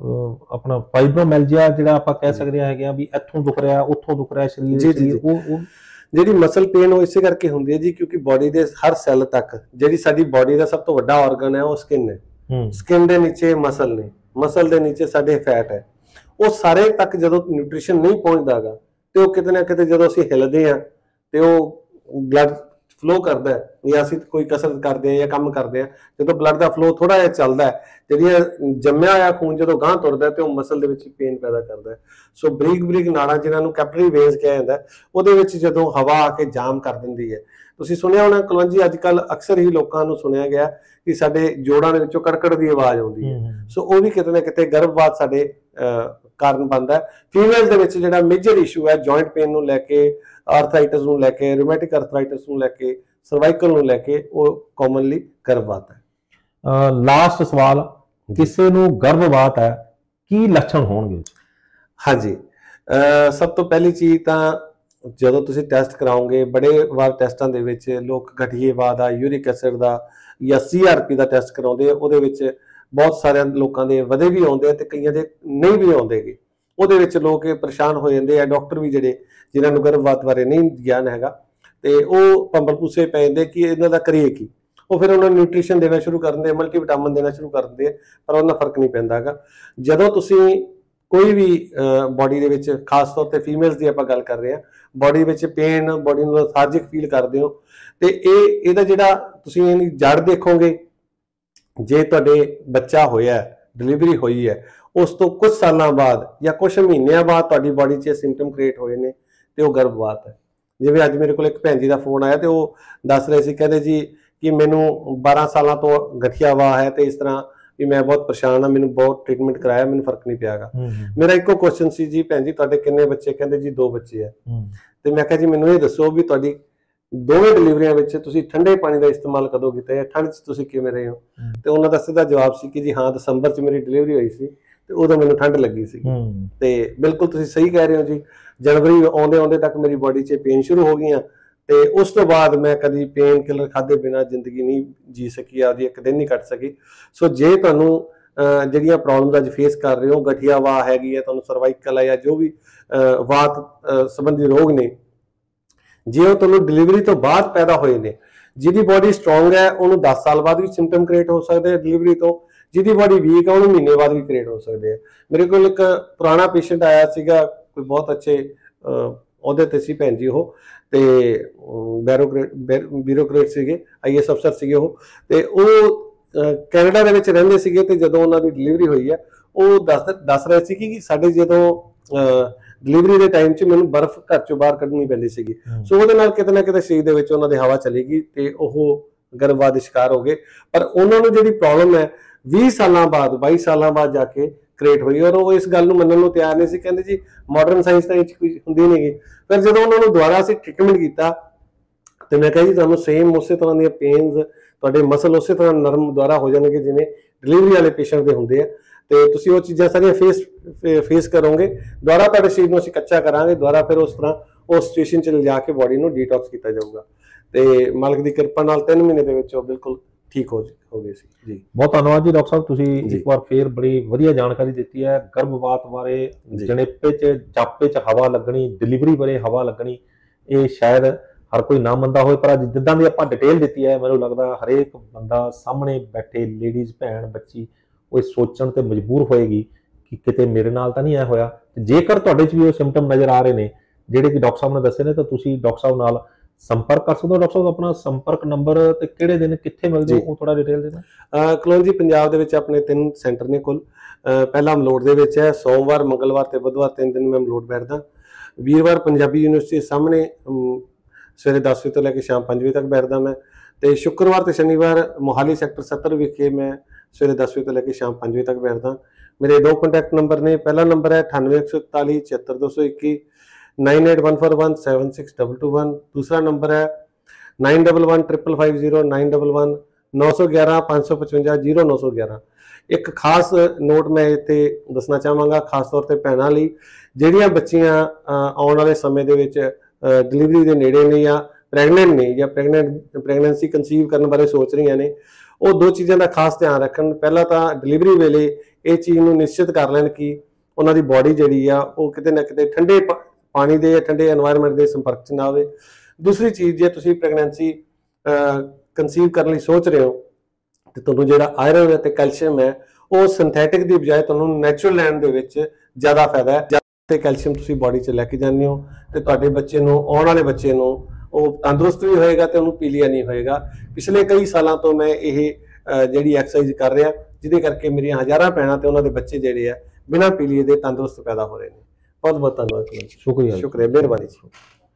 Speaker 1: ਆਪਣਾ ਫਾਈਬਰੋਮੈਲਜੀਆ ਜਿਹੜਾ ਆਪਾਂ ਕਹਿ ਸਕਦੇ ਹੈਗੇ ਆ ਵੀ ਇੱਥੋਂ ਦੁਖ ਰਿਹਾ, ਉੱਥੋਂ ਦੁਖ ਰਿਹਾ ਸਰੀਰ, ਉਹ ਜਿਹੜੀ
Speaker 2: ਮਸਲ ਪੇਨ ਉਹ ਇਸੇ ਕਰਕੇ ਹੁੰਦੀ ਹੈ ਜੀ, ਕਿਉਂਕਿ ਬੋਡੀ ਦੇ ਹਰ ਸੈੱਲ ਤੱਕ, ਜਿਹੜੀ ਸਾਡੀ ਬੋਡੀ ਦਾ ਸਭ ਤੋਂ ਵੱਡਾ ਆਰਗਨ ਹੈ ਉਹ ਸਕਿਨ ਹੈ। ਸਕਿਨ ਦੇ ਨੀਚੇ ਮਸਲ ਨੇ, ਮਸਲ ਦੇ ਨੀਚੇ ਸਾਡੇ ਫੈਟ ਹੈ। ਉਹ ਸਾਰੇ ਤੱਕ ਜਦੋਂ ਨਿਊਟ੍ਰੀਸ਼ਨ ਨਹੀਂ ਪਹੁੰਚਦਾਗਾ, ਤੇ ਉਹ ਕਿਤੇ ਨਾ ਕਿਤੇ ਜਦੋਂ ਅਸੀਂ ਹਿੱਲਦੇ ਹਾਂ ਤੇ ਉਹ ਬਲੱਡ ਫਲੋ ਕਰਦਾ ਹੈ, ਜਾਂ ਅਸੀਂ ਕੋਈ ਕਸਰਤ ਕਰਦੇ ਹਾਂ ਜਾਂ ਕੰਮ ਕਰਦੇ ਹਾਂ, ਜਦੋਂ ਬਲੱਡ ਦਾ ਫਲੋ ਥੋੜਾ ਜਿਹਾ ਚੱਲਦਾ ਹੈ, ਜਿਹੜੀਆਂ ਜੰਮਿਆ ਹੋਇਆ ਖੂਨ ਜਦੋਂ ਗਾਂਹ ਤੁਰਦਾ ਤੇ ਉਹ ਮਸਲ ਦੇ ਵਿੱਚ ਪੇਨ ਪੈਦਾ ਕਰਦਾ ਹੈ। ਸੋ ਬਰੀਕ ਨਾੜਾਂ, ਜਿਨ੍ਹਾਂ ਨੂੰ ਕੈਪਿਲਰੀ ਵੇਨਸ ਕਿਹਾ ਜਾਂਦਾ, ਉਹਦੇ ਵਿੱਚ ਜਦੋਂ ਹਵਾ ਆ ਕੇ ਜਾਮ ਕਰ ਦਿੰਦੀ ਹੈ। ਤੁਸੀਂ ਸੁਣਿਆ ਹੋਣਾ ਕੁਲਵੰਤ ਜੀ, ਅੱਜ ਕੱਲ ਅਕਸਰ ਹੀ ਲੋਕਾਂ ਨੂੰ ਸੁਣਿਆ ਗਿਆ ਕਿ ਸਾਡੇ ਜੋੜਾਂ ਦੇ ਵਿੱਚੋਂ ਕੜਕੜ ਦੀ ਆਵਾਜ਼ ਆਉਂਦੀ ਹੈ। ਸੋ ਉਹ ਵੀ ਕਿਤੇ ਨਾ ਕਿਤੇ ਗਰਭਪਾਤ ਸਾਡੇ ਕਾਰਨ ਬਣਦਾ ਹੈ। ਫੀਮੇਲ ਦੇ ਵਿੱਚ ਜਿਹੜਾ ਮੇਜਰ ਇਸ਼ੂ ਹੈ ਜੁਆਇੰਟ ਪੇਨ ਨੂੰ ਲੈ ਕੇ, ਆਰਥਰਾਈਟਿਸ ਨੂੰ ਲੈ ਕੇ, ਰੂਮੈਟਿਕ ਆਰਥਰਾਈਟਿਸ ਨੂੰ ਲੈ ਕੇ, ਸਰਵਾਈਕਲ ਨੂੰ ਲੈ ਕੇ, ਉਹ ਕਾਮਨਲੀ ਗਰਭਪਾਤ ਹੈ।
Speaker 1: ਲਾਸਟ ਸਵਾਲ, ਕਿਸੇ ਨੂੰ ਗਰਭਪਾਤ ਹੈ, ਕੀ ਲੱਛਣ ਹੋਣਗੇ?
Speaker 2: ਹਾਂਜੀ, ਸਭ ਤੋਂ ਪਹਿਲੀ ਚੀਜ਼ ਤਾਂ ਜਦੋਂ ਤੁਸੀਂ ਟੈਸਟ ਕਰਾਓਗੇ, ਬੜੇ ਵਾਰ ਟੈਸਟਾਂ ਦੇ ਵਿੱਚ ਲੋਕ ਗਠੀਏਵਾਦ ਦਾ, ਯੂਰਿਕ ਐਸਿਡ ਦਾ ਜਾਂ CRP ਦਾ ਟੈਸਟ ਕਰਾਉਂਦੇ ਆ, ਉਹਦੇ ਵਿੱਚ ਬਹੁਤ ਸਾਰਿਆਂ ਲੋਕਾਂ ਦੇ ਵਧੇ ਵੀ ਆਉਂਦੇ ਆ ਤੇ ਕਈਆਂ ਦੇ ਨਹੀਂ ਵੀ ਆਉਂਦੇਗੇ। ਉਹਦੇ ਵਿੱਚ ਲੋਕ ਪਰੇਸ਼ਾਨ ਹੋ ਜਾਂਦੇ ਆ, ਡਾਕਟਰ ਵੀ ਜਿਹੜੇ ਜਿਨ੍ਹਾਂ ਨੂੰ ਗਰਭਪਾਤ ਬਾਰੇ ਨਹੀਂ ਗਿਆਨ ਹੈਗਾ, ਤੇ ਉਹ ਭੰਬਲ ਭੂਸੇ ਪੈ ਜਾਂਦੇ ਕਿ ਇਹਨਾਂ ਦਾ ਕਰੀਏ ਕੀ। ਉਹ ਫਿਰ ਉਹਨਾਂ ਨੂੰ ਨਿਊਟ੍ਰੀਸ਼ਨ ਦੇਣਾ ਸ਼ੁਰੂ ਕਰ ਦਿੰਦੇ, ਮਲਟੀਵਿਟਾਮਿਨ ਦੇਣਾ ਸ਼ੁਰੂ ਕਰ ਦਿੰਦੇ, ਪਰ ਉਹਨਾਂ ਫਰਕ ਨਹੀਂ ਪੈਂਦਾ ਹੈਗਾ। ਜਦੋਂ ਤੁਸੀਂ ਕੋਈ ਵੀ ਬੋਡੀ ਦੇ ਵਿੱਚ, ਖਾਸ ਤੌਰ ਤੇ ਫੀਮੇਲਸ ਦੀ ਆਪਾਂ ਗੱਲ ਕਰ ਰਹੇ ਹਾਂ, ਬੋਡੀ ਵਿੱਚ ਪੇਨ, ਬੋਡੀ ਨੂੰ ਲੈਥਾਰਜਿਕ ਫੀਲ ਕਰਦੇ ਹੋ, ਤੇ ਇਹਦਾ ਜਿਹੜਾ ਤੁਸੀਂ ਇਹਦੀ ਜੜ ਦੇਖੋਗੇ, ਜੇ ਤੁਹਾਡੇ ਬੱਚਾ ਹੋਇਆ, ਡਿਲੀਵਰੀ ਹੋਈ ਹੈ, ਉਸ ਤੋਂ ਕੁਝ ਸਾਲਾਂ ਬਾਅਦ ਜਾਂ ਕੁਝ ਮਹੀਨਿਆਂ ਬਾਅਦ ਤੁਹਾਡੀ ਬੋਡੀ 'ਚ ਸਿੰਪਟਮ ਕ੍ਰੀਏਟ ਹੋਏ ਨੇ, ਤੇ ਉਹ ਗਰਭਪਾਤ ਹੈ। ਜਿਵੇਂ ਅੱਜ ਮੇਰੇ ਕੋਲ ਇੱਕ ਭੈਣ ਜੀ ਦਾ ਫੋਨ ਆਇਆ, ਤੇ ਉਹ ਦੱਸ ਰਹੇ ਸੀ, ਕਹਿੰਦੇ ਜੀ ਕਿ ਮੈਨੂੰ 12 ਸਾਲਾਂ ਤੋਂ ਗਠੀਆਵਾਹ ਹੈ, ਤੇ ਇਸ ਤਰ੍ਹਾਂ ਵੀ ਮੈਂ ਬਹੁਤ ਪਰੇਸ਼ਾਨ ਹਾਂ, ਮੈਨੂੰ ਬਹੁਤ ਟ੍ਰੀਟਮੈਂਟ ਕਰਾਇਆ, ਮੈਨੂੰ ਫਰਕ ਨਹੀਂ ਪਿਆਗਾ। ਮੇਰਾ ਇੱਕੋ ਕੁਐਸਚਨ ਸੀ, ਜੀ ਭੈਣ ਜੀ ਤੁਹਾਡੇ ਕਿੰਨੇ ਬੱਚੇ? ਕਹਿੰਦੇ ਜੀ 2 ਬੱਚੇ ਆ। ਤੇ ਮੈਂ ਕਿਹਾ ਜੀ ਮੈਨੂੰ ਇਹ ਦੱਸੋ ਵੀ ਤੁਹਾਡੀ ਦੋਵੇਂ ਡਿਲੀਵਰੀਆਂ ਵਿੱਚ ਤੁਸੀਂ ਠੰਡੇ ਪਾਣੀ ਦਾ ਇਸਤੇਮਾਲ ਕਦੋਂ ਕੀਤਾ ਹੈ, ਠੰਡ 'ਚ ਤੁਸੀਂ ਕਿਵੇਂ ਰਹੇ ਹੋ? ਤੇ ਉਹਨਾਂ ਦਾ ਸਿੱਧਾ ਜਵਾਬ ਸੀ ਕਿ ਜੀ ਹਾਂ, ਦਸੰਬਰ 'ਚ ਮੇਰੀ ਡਿਲੀਵਰੀ ਹੋਈ ਸੀ ਤੇ ਉਦੋਂ ਮੈਨੂੰ ਠੰਡ ਲੱਗੀ ਸੀ। ਤੇ ਬਿਲਕੁਲ ਤੁਸੀਂ ਸਹੀ ਕਹਿ ਰਹੇ ਹੋ ਜੀ, ਜਨਵਰੀ ਆਉਂਦੇ ਤੱਕ ਮੇਰੀ ਬੋਡੀ 'ਚ ਪੇਨ ਸ਼ੁਰੂ ਹੋ ਗਈਆਂ, ਤੇ ਉਸ ਤੋਂ ਬਾਅਦ ਮੈਂ ਕਦੀ ਪੇਨ ਕਿਲਰ ਖਾਦੇ ਬਿਨਾਂ ਜ਼ਿੰਦਗੀ ਨਹੀਂ ਜੀ ਸਕੀ, ਆਪਦੀ ਇੱਕ ਦਿਨ ਨਹੀਂ ਕੱਟ ਸਕੀ। ਸੋ ਜੇ ਤੁਹਾਨੂੰ ਜਿਹੜੀਆਂ ਪ੍ਰੋਬਲਮਸ ਅੱਜ ਫੇਸ ਕਰ ਰਹੇ ਹੋ, ਗਠੀਆਵਾਹ ਹੈਗੀ ਹੈ, ਤੁਹਾਨੂੰ ਸਰਵਾਈਕਲ ਹੈ, ਜਾਂ ਜੋ ਵੀ ਵਾਤ ਸੰਬੰਧੀ ਰੋਗ ਨੇ, ਜੇ ਉਹ ਤੁਹਾਨੂੰ ਡਿਲੀਵਰੀ ਤੋਂ ਬਾਅਦ ਪੈਦਾ ਹੋਏ ਨੇ, ਜਿਹਦੀ ਬੋਡੀ ਸਟਰੋਂਗ ਹੈ ਉਹਨੂੰ 10 ਸਾਲ ਬਾਅਦ ਵੀ ਸਿੰਪਟਮ ਕ੍ਰੀਏਟ ਹੋ ਸਕਦੇ ਆ ਡਿਲੀਵਰੀ ਤੋਂ, ਜਿਹਦੀ ਬੋਡੀ ਵੀਕ ਹੈ ਉਹਨੂੰ ਮਹੀਨੇ ਬਾਅਦ ਵੀ ਕ੍ਰੀਏਟ ਹੋ ਸਕਦੇ ਆ। ਮੇਰੇ ਕੋਲ ਇੱਕ ਪੁਰਾਣਾ ਪੇਸ਼ੈਂਟ ਆਇਆ ਸੀਗਾ ਕੋਈ ਬਹੁਤ ਅੱਛੇ ਅਹੁਦੇ ਤੇ ਸੀ ਭੈਣ ਜੀ ਉਹ, ਤੇ ਬਿਊਰੋਕਰੇਟ ਸੀਗੇ, IAS ਅਫਸਰ ਸੀਗੇ ਉਹ, ਤੇ ਉਹ ਕੈਨੇਡਾ ਦੇ ਵਿੱਚ ਰਹਿੰਦੇ ਸੀਗੇ। ਤੇ ਜਦੋਂ ਉਹਨਾਂ ਦੀ ਡਿਲੀਵਰੀ ਹੋਈ ਹੈ ਉਹ ਦੱਸ ਰਹੇ ਸੀ ਕਿ ਸਾਡੇ ਜਦੋਂ ਡਿਲੀਵਰੀ ਦੇ ਟਾਈਮ 'ਚ ਮੈਨੂੰ ਬਰਫ਼ ਘਰ ਚੋਂ ਬਾਹਰ ਕੱਢਣੀ ਪੈਂਦੀ ਸੀਗੀ। ਸੋ ਉਹਦੇ ਨਾਲ ਕਿਤੇ ਨਾ ਕਿਤੇ ਸਰੀਰ ਦੇ ਵਿੱਚ ਉਹਨਾਂ ਦੀ ਹਵਾ ਚਲੀ ਗਈ ਤੇ ਉਹ ਗਰਭਵਾਤ ਦੇ ਸ਼ਿਕਾਰ ਹੋ ਗਏ। ਪਰ ਉਹਨਾਂ ਨੂੰ ਜਿਹੜੀ ਪ੍ਰੋਬਲਮ ਹੈ 20 ਸਾਲਾਂ ਬਾਅਦ 22 ਸਾਲਾਂ ਬਾਅਦ ਜਾ ਕੇ ਕ੍ਰੀਏਟ ਹੋਈ, ਔਰ ਉਹ ਇਸ ਗੱਲ ਨੂੰ ਮੰਨਣ ਨੂੰ ਤਿਆਰ ਨਹੀਂ ਸੀ। ਕਹਿੰਦੇ ਜੀ ਮਾਡਰਨ ਸਾਇੰਸ ਤਾਂ ਇਹ 'ਚ ਕੋਈ ਹੁੰਦੀ ਨਹੀਂ ਗੀ। ਫਿਰ ਜਦੋਂ ਉਹਨਾਂ ਨੂੰ ਦੁਬਾਰਾ ਅਸੀਂ ਟ੍ਰੀਟਮੈਂਟ ਕੀਤਾ ਤੇ ਮੈਂ ਕਿਹਾ ਜੀ ਤੁਹਾਨੂੰ ਸੇਮ ਉਸੇ ਤਰ੍ਹਾਂ ਦੀਆਂ ਪੇਨਸ, ਤੁਹਾਡੇ ਮਸਲ ਉਸੇ ਤਰ੍ਹਾਂ ਨਰਮ ਦੁਬਾਰਾ ਹੋ ਜਾਣਗੇ ਜਿਵੇਂ ਡਿਲੀਵਰੀ ਵਾਲੇ ਪੇਸ਼ੈਂਟ ਦੇ ਹੁੰਦੇ ਆ, ਤੇ ਤੁਸੀਂ ਉਹ ਚੀਜ਼ਾਂ ਸਾਰੀਆਂ ਫੇਸ ਕਰੋਗੇ। ਦੁਬਾਰਾ ਤੁਹਾਡੇ ਸਰੀਰ ਨੂੰ ਅਸੀਂ ਕੱਚਾ ਕਰਾਂਗੇ, ਦੁਬਾਰਾ ਫਿਰ ਉਸ ਤਰ੍ਹਾਂ ਉਹ ਸਿਚੁਏਸ਼ਨ 'ਚ ਲਿਜਾ ਕੇ ਬੋਡੀ ਨੂੰ ਡੀਟੌਕਸ ਕੀਤਾ ਜਾਊਗਾ। ਤੇ ਮਾਲਕ ਦੀ ਕਿਰਪਾ ਨਾਲ 3 ਮਹੀਨੇ ਦੇ ਵਿੱਚ ਉਹ ਬਿਲਕੁਲ ਠੀਕ ਹੋ ਗਏ ਸੀ ਜੀ।
Speaker 1: ਬਹੁਤ ਧੰਨਵਾਦ ਜੀ ਡਾਕਟਰ ਸਾਹਿਬ, ਤੁਸੀਂ ਇੱਕ ਵਾਰ ਫੇਰ ਬੜੀ ਵਧੀਆ ਜਾਣਕਾਰੀ ਦਿੱਤੀ ਹੈ ਗਰਭਪਾਤ ਬਾਰੇ। ਜਣੇਪੇ 'ਚ ਜਾਪੇ 'ਚ ਹਵਾ ਲੱਗਣੀ, ਡਿਲੀਵਰੀ ਬਾਰੇ ਹਵਾ ਲੱਗਣੀ, ਇਹ ਸ਼ਾਇਦ ਹਰ ਕੋਈ ਨਾ ਮੰਨਦਾ ਹੋਵੇ, ਪਰ ਅੱਜ ਜਿੱਦਾਂ ਦੀ ਆਪਾਂ ਡਿਟੇਲ ਦਿੱਤੀ ਹੈ ਮੈਨੂੰ ਲੱਗਦਾ ਹਰੇਕ ਬੰਦਾ ਸਾਹਮਣੇ ਬੈਠੇ ਲੇਡੀਜ਼ ਭੈਣ ਬੱਚੀ ਉਹ ਸੋਚਣ ਤੇ ਮਜਬੂਰ ਹੋਏਗੀ ਕਿ ਕਿਤੇ ਮੇਰੇ ਨਾਲ ਤਾਂ ਨਹੀਂ ਐ ਹੋਇਆ। ਜੇਕਰ ਤੁਹਾਡੇ 'ਚ ਵੀ ਉਹ ਸਿੰਪਟਮ ਨਜ਼ਰ ਆ ਰਹੇ ਨੇ ਜਿਹੜੇ ਕਿ ਡਾਕਟਰ ਸਾਹਿਬ ਨੇ ਦੱਸੇ ਨੇ ਤਾਂ ਤੁਸੀਂ ਡਾਕਟਰ ਸਾਹਿਬ ਨਾਲ ਸੰਪਰਕ ਕਰ ਸਕਦੇ ਹੋ। ਡਾਕਟਰ ਸਾਹਿਬ ਆਪਣਾ ਸੰਪਰਕ ਨੰਬਰ ਤੇ ਕਿਹੜੇ ਦਿਨ ਕਿੱਥੇ ਮਿਲਦੇ ਉਹ ਥੋੜਾ ਡਿਟੇਲ ਦੇਣਾ।
Speaker 2: ਕਲੋਨ ਜੀ ਪੰਜਾਬ ਦੇ ਵਿੱਚ ਆਪਣੇ 3 ਸੈਂਟਰ ਨੇ ਕੁੱਲ। ਪਹਿਲਾ ਮਲੋਟ ਦੇ ਵਿੱਚ ਹੈ, ਸੋਮਵਾਰ ਮੰਗਲਵਾਰ ਤੇ ਬੁੱਧਵਾਰ 3 ਦਿਨ ਮੈਂ ਮਲੋਟ ਬੈਠਦਾ। ਵੀਰਵਾਰ ਪੰਜਾਬੀ ਯੂਨੀਵਰਸਿਟੀ ਸਾਹਮਣੇ ਸਵੇਰੇ 10 ਵਜੇ ਤੋਂ ਲੈ ਕੇ ਸ਼ਾਮ 5 ਵਜੇ ਤੱਕ ਬੈਠਦਾ ਮੈਂ। ਤੇ ਸ਼ੁੱਕਰਵਾਰ ਤੇ ਸ਼ਨੀਵਾਰ ਮੋਹਾਲੀ ਸੈਕਟਰ 70 ਵਿਖੇ ਮੈਂ ਸਵੇਰੇ 10 ਵਜੇ ਤੋਂ ਲੈ ਕੇ ਸ਼ਾਮ 5 ਵਜੇ ਤੱਕ ਬੈਠਦਾ। ਮੇਰੇ 2 ਕੰਟੈਕਟ ਨੰਬਰ ਨੇ, ਪਹਿਲਾ ਨੰਬਰ ਹੈ 9814 74221 9814176221, ਦੂਸਰਾ ਨੰਬਰ ਹੈ 911550 911 911 555 0911। ਇੱਕ ਖਾਸ ਨੋਟ ਮੈਂ ਇੱਥੇ ਦੱਸਣਾ ਚਾਹਾਂਗਾ, ਖਾਸ ਤੌਰ ਤੇ ਭੈਣਾਂ ਲਈ ਜਿਹੜੀਆਂ ਬੱਚੀਆਂ ਆਉਣ ਵਾਲੇ ਸਮੇਂ ਦੇ ਵਿੱਚ ਡਿਲੀਵਰੀ ਦੇ ਨੇੜੇ ਨੇ ਜਾਂ ਪ੍ਰੈਗਨੈਂਟ ਨੇ ਜਾਂ ਪ੍ਰੈਗਨੈਂਸੀ ਕਨਸੀਵ ਕਰਨ ਬਾਰੇ ਸੋਚ ਰਹੀਆਂ ਨੇ, ਉਹ 2 ਚੀਜ਼ਾਂ ਦਾ ਖਾਸ ਧਿਆਨ ਰੱਖਣ। ਪਹਿਲਾਂ ਤਾਂ ਡਿਲੀਵਰੀ ਵੇਲੇ ਇਹ ਚੀਜ਼ ਨੂੰ ਨਿਸ਼ਚਿਤ ਕਰ ਲੈਣ ਕਿ ਉਹਨਾਂ ਦੀ ਬੋਡੀ ਜਿਹੜੀ ਆ ਉਹ ਕਿਤੇ ਨਾ ਕਿਤੇ ਠੰਡੇ ਪਾਣੀ ਦੇ ਜਾਂ ਠੰਡੇ এনवायरमेंट ਦੇ ਸੰਪਰਕ 'ਚ ਨਾ ਆਵੇ। ਦੂਸਰੀ ਚੀਜ਼, ਜੇ ਤੁਸੀਂ ਪ੍ਰੈਗਨੈਂਸੀ ਕਨਸੀਵ ਕਰਨ ਲਈ ਸੋਚ ਰਹੇ ਹੋ ਤੇ ਤੁਹਾਨੂੰ ਜਿਹੜਾ ਆਇਰਨ ਅਤੇ ਕੈਲਸ਼ੀਅਮ ਹੈ ਉਹ ਸਿੰਥੈਟਿਕ ਦੀ ਬਜਾਏ ਤੁਹਾਨੂੰ ਨੈਚੁਰਲ ਲੈਣ ਦੇ ਵਿੱਚ ਜ਼ਿਆਦਾ ਫਾਇਦਾ ਹੈ। ਤੇ ਕੈਲਸ਼ੀਅਮ ਤੁਸੀਂ ਬੋਡੀ 'ਚ ਲੈ ਕੇ ਜਾਂਦੇ ਹੋ ਤੇ ਤੁਹਾਡੇ ਬੱਚੇ ਨੂੰ, ਆਉਣ ਵਾਲੇ ਬੱਚੇ ਨੂੰ, ਉਹ ਤੰਦਰੁਸਤ ਵੀ ਹੋਏਗਾ ਤੇ ਉਹਨੂੰ ਪੀਲੀਆ ਨਹੀਂ ਹੋਏਗਾ। ਪਿਛਲੇ ਕਈ ਸਾਲਾਂ ਤੋਂ ਮੈਂ ਇਹ ਜਿਹੜੀ ਐਕਸਰਸਾਈਜ਼ ਕਰ ਰਿਹਾ, ਜਿਹਦੇ ਕਰਕੇ ਮੇਰੀਆਂ ਹਜ਼ਾਰਾਂ ਭੈਣਾਂ ਤੇ ਉਹਨਾਂ ਦੇ ਬੱਚੇ ਜਿਹੜੇ ਆ ਬਿਨਾਂ ਪੀਲੀਏ ਦੇ ਤੰਦਰੁਸਤ ਪੈਦਾ ਹੋ ਰਹੇ ਨੇ। ਬਹੁਤ ਬਹੁਤ ਧੰਨਵਾਦ। ਸ਼ੁਕਰੀਆ, ਮਿਹਰਬਾਨੀ ਜੀ।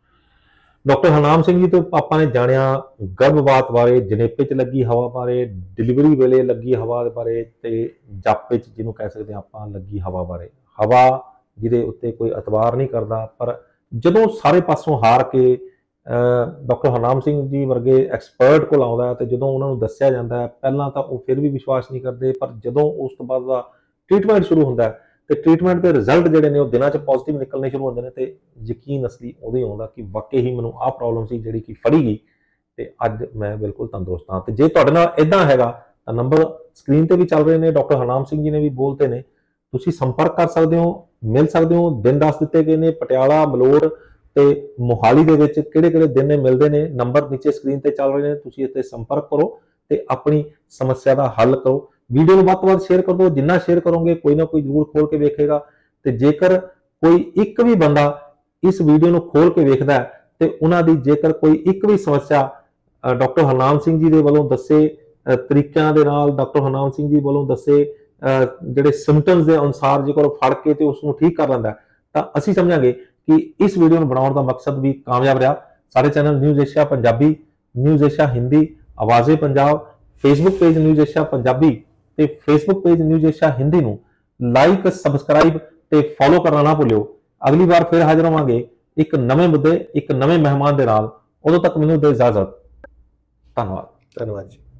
Speaker 1: ਡਾਕਟਰ ਹਰਨਾਮ ਸਿੰਘ ਜੀ ਤੋਂ ਆਪਾਂ ਨੇ ਜਾਣਿਆ ਗਰਭਪਾਤ ਬਾਰੇ, ਜਣੇਪੇ 'ਚ ਲੱਗੀ ਹਵਾ ਬਾਰੇ, ਡਿਲੀਵਰੀ ਵੇਲੇ ਲੱਗੀ ਹਵਾ ਬਾਰੇ ਤੇ ਜਾਪੇ 'ਚ ਜਿਹਨੂੰ ਕਹਿ ਸਕਦੇ ਆਪਾਂ ਲੱਗੀ ਹਵਾ ਬਾਰੇ। ਹਵਾ ਜਿਹਦੇ ਉੱਤੇ ਕੋਈ ਇਤਬਾਰ ਨਹੀਂ ਕਰਦਾ, ਪਰ ਜਦੋਂ ਸਾਰੇ ਪਾਸੋਂ ਹਾਰ ਕੇ ਡਾਕਟਰ ਹਰਨਾਮ ਸਿੰਘ ਜੀ ਵਰਗੇ ਐਕਸਪਰਟ ਕੋਲ ਆਉਂਦਾ ਹੈ ਤੇ ਜਦੋਂ ਉਹਨਾਂ ਨੂੰ ਦੱਸਿਆ ਜਾਂਦਾ ਹੈ, ਪਹਿਲਾਂ ਤਾਂ ਉਹ ਫਿਰ ਵੀ ਵਿਸ਼ਵਾਸ ਨਹੀਂ ਕਰਦੇ, ਪਰ ਜਦੋਂ ਉਸ ਤੋਂ ਬਾਅਦ ਦਾ ਟ੍ਰੀਟਮੈਂਟ ਸ਼ੁਰੂ ਹੁੰਦਾ ਹੈ ਤੇ ਟ੍ਰੀਟਮੈਂਟ ਦੇ ਰਿਜ਼ਲਟ ਜਿਹੜੇ ਨੇ ਉਹ ਦਿਨਾਂ 'ਚ ਪੋਜ਼ਿਟਿਵ ਨਿਕਲਣੇ ਸ਼ੁਰੂ ਹੁੰਦੇ ਨੇ ਤੇ ਯਕੀਨ ਅਸਲੀ ਉਦੋਂ ਹੀ ਆਉਂਦਾ ਕਿ ਵਾਕਈ ਹੀ ਮੈਨੂੰ ਆਹ ਪ੍ਰੋਬਲਮ ਸੀ ਜਿਹੜੀ ਕਿ ਫੜੀ ਗਈ ਤੇ ਅੱਜ ਮੈਂ ਬਿਲਕੁਲ ਤੰਦਰੁਸਤ ਹਾਂ। ਤੇ ਜੇ ਤੁਹਾਡੇ ਨਾਲ ਇਦਾਂ ਹੈਗਾ ਤਾਂ ਨੰਬਰ ਸਕਰੀਨ ਤੇ ਵੀ ਚੱਲ ਰਹੇ ਨੇ, ਡਾਕਟਰ ਹਰਨਾਮ ਸਿੰਘ ਜੀ ਨੇ ਵੀ ਬੋਲਤੇ ਨੇ, ਤੁਸੀਂ ਸੰਪਰਕ ਕਰ ਸਕਦੇ ਹੋ, ਮਿਲ ਸਕਦੇ ਹੋ। ਦਿਨ ਦੱਸ ਦਿੱਤੇ ਗਏ ਨੇ, ਪਟਿਆਲਾ, ਮਲੋਟ ਤੇ ਮੋਹਾਲੀ ਦੇ ਵਿੱਚ ਕਿਹੜੇ-ਕਿਹੜੇ ਦਿਨ ਨੇ ਮਿਲਦੇ ਨੇ, ਨੰਬਰ ਨੀਚੇ ਸਕਰੀਨ ਤੇ ਚੱਲ ਰਹੇ ਨੇ। ਤੁਸੀਂ ਇੱਥੇ ਸੰਪਰਕ ਕਰੋ ਤੇ ਆਪਣੀ ਸਮੱਸਿਆ ਦਾ ਹੱਲ ਕਰੋ। ਵੀਡੀਓ ਨੂੰ ਵੱਧ ਤੋਂ ਵੱਧ ਸ਼ੇਅਰ ਕਰ ਦਿਓ, ਜਿੰਨਾ ਸ਼ੇਅਰ ਕਰੋਗੇ ਕੋਈ ਨਾ ਕੋਈ ਜ਼ਰੂਰ ਖੋਲ ਕੇ ਵੇਖੇਗਾ। ਤੇ ਜੇਕਰ ਕੋਈ ਇੱਕ ਵੀ ਬੰਦਾ ਇਸ ਵੀਡੀਓ ਨੂੰ ਖੋਲ ਕੇ ਵੇਖਦਾ ਹੈ ਤੇ ਉਹਨਾਂ ਦੀ ਜੇਕਰ ਕੋਈ ਇੱਕ ਵੀ ਸਮੱਸਿਆ ਡਾਕਟਰ ਹਰਨਾਮ ਸਿੰਘ ਜੀ ਦੇ ਵੱਲੋਂ ਦੱਸੇ ਤਰੀਕਿਆਂ ਦੇ ਨਾਲ, ਡਾਕਟਰ ਹਰਨਾਮ ਸਿੰਘ ਜੀ ਵੱਲੋਂ ਦੱਸੇ ਜਿਹੜੇ ਸਿੰਪਟਮਸ ਦੇ ਅਨੁਸਾਰ ਜੇਕਰ ਫੜ ਕੇ ਤੇ ਉਸ ਨੂੰ ਠੀਕ ਕਰ ਲੈਂਦਾ ਤਾਂ ਅਸੀਂ ਸਮਝਾਂਗੇ ਕਿ ਇਸ ਵੀਡੀਓ ਨੂੰ ਬਣਾਉਣ ਦਾ ਮਕਸਦ ਵੀ ਕਾਮਯਾਬ ਰਿਹਾ। ਸਾਡੇ channel News Asia Punjabi, News Asia Hindi, Awaze Punjab, Facebook page News Asia Punjabi ਤੇ Facebook page News Asia Hindi ਨੂੰ ਲਾਈਕ, ਸਬਸਕ੍ਰਾਈਬ ਤੇ ਫੋਲੋ ਕਰਨਾ ਨਾ ਭੁੱਲਿਓ। ਅਗਲੀ ਵਾਰ ਫਿਰ ਹਾਜ਼ਰ ਹੋਵਾਂਗੇ ਇੱਕ ਨਵੇਂ ਮੁੱਦੇ, ਇੱਕ ਨਵੇਂ ਮਹਿਮਾਨ ਦੇ ਨਾਲ। ਉਦੋਂ ਤੱਕ ਮੈਨੂੰ ਦਿਓ ਇਜਾਜ਼ਤ। ਧੰਨਵਾਦ
Speaker 2: ਜੀ।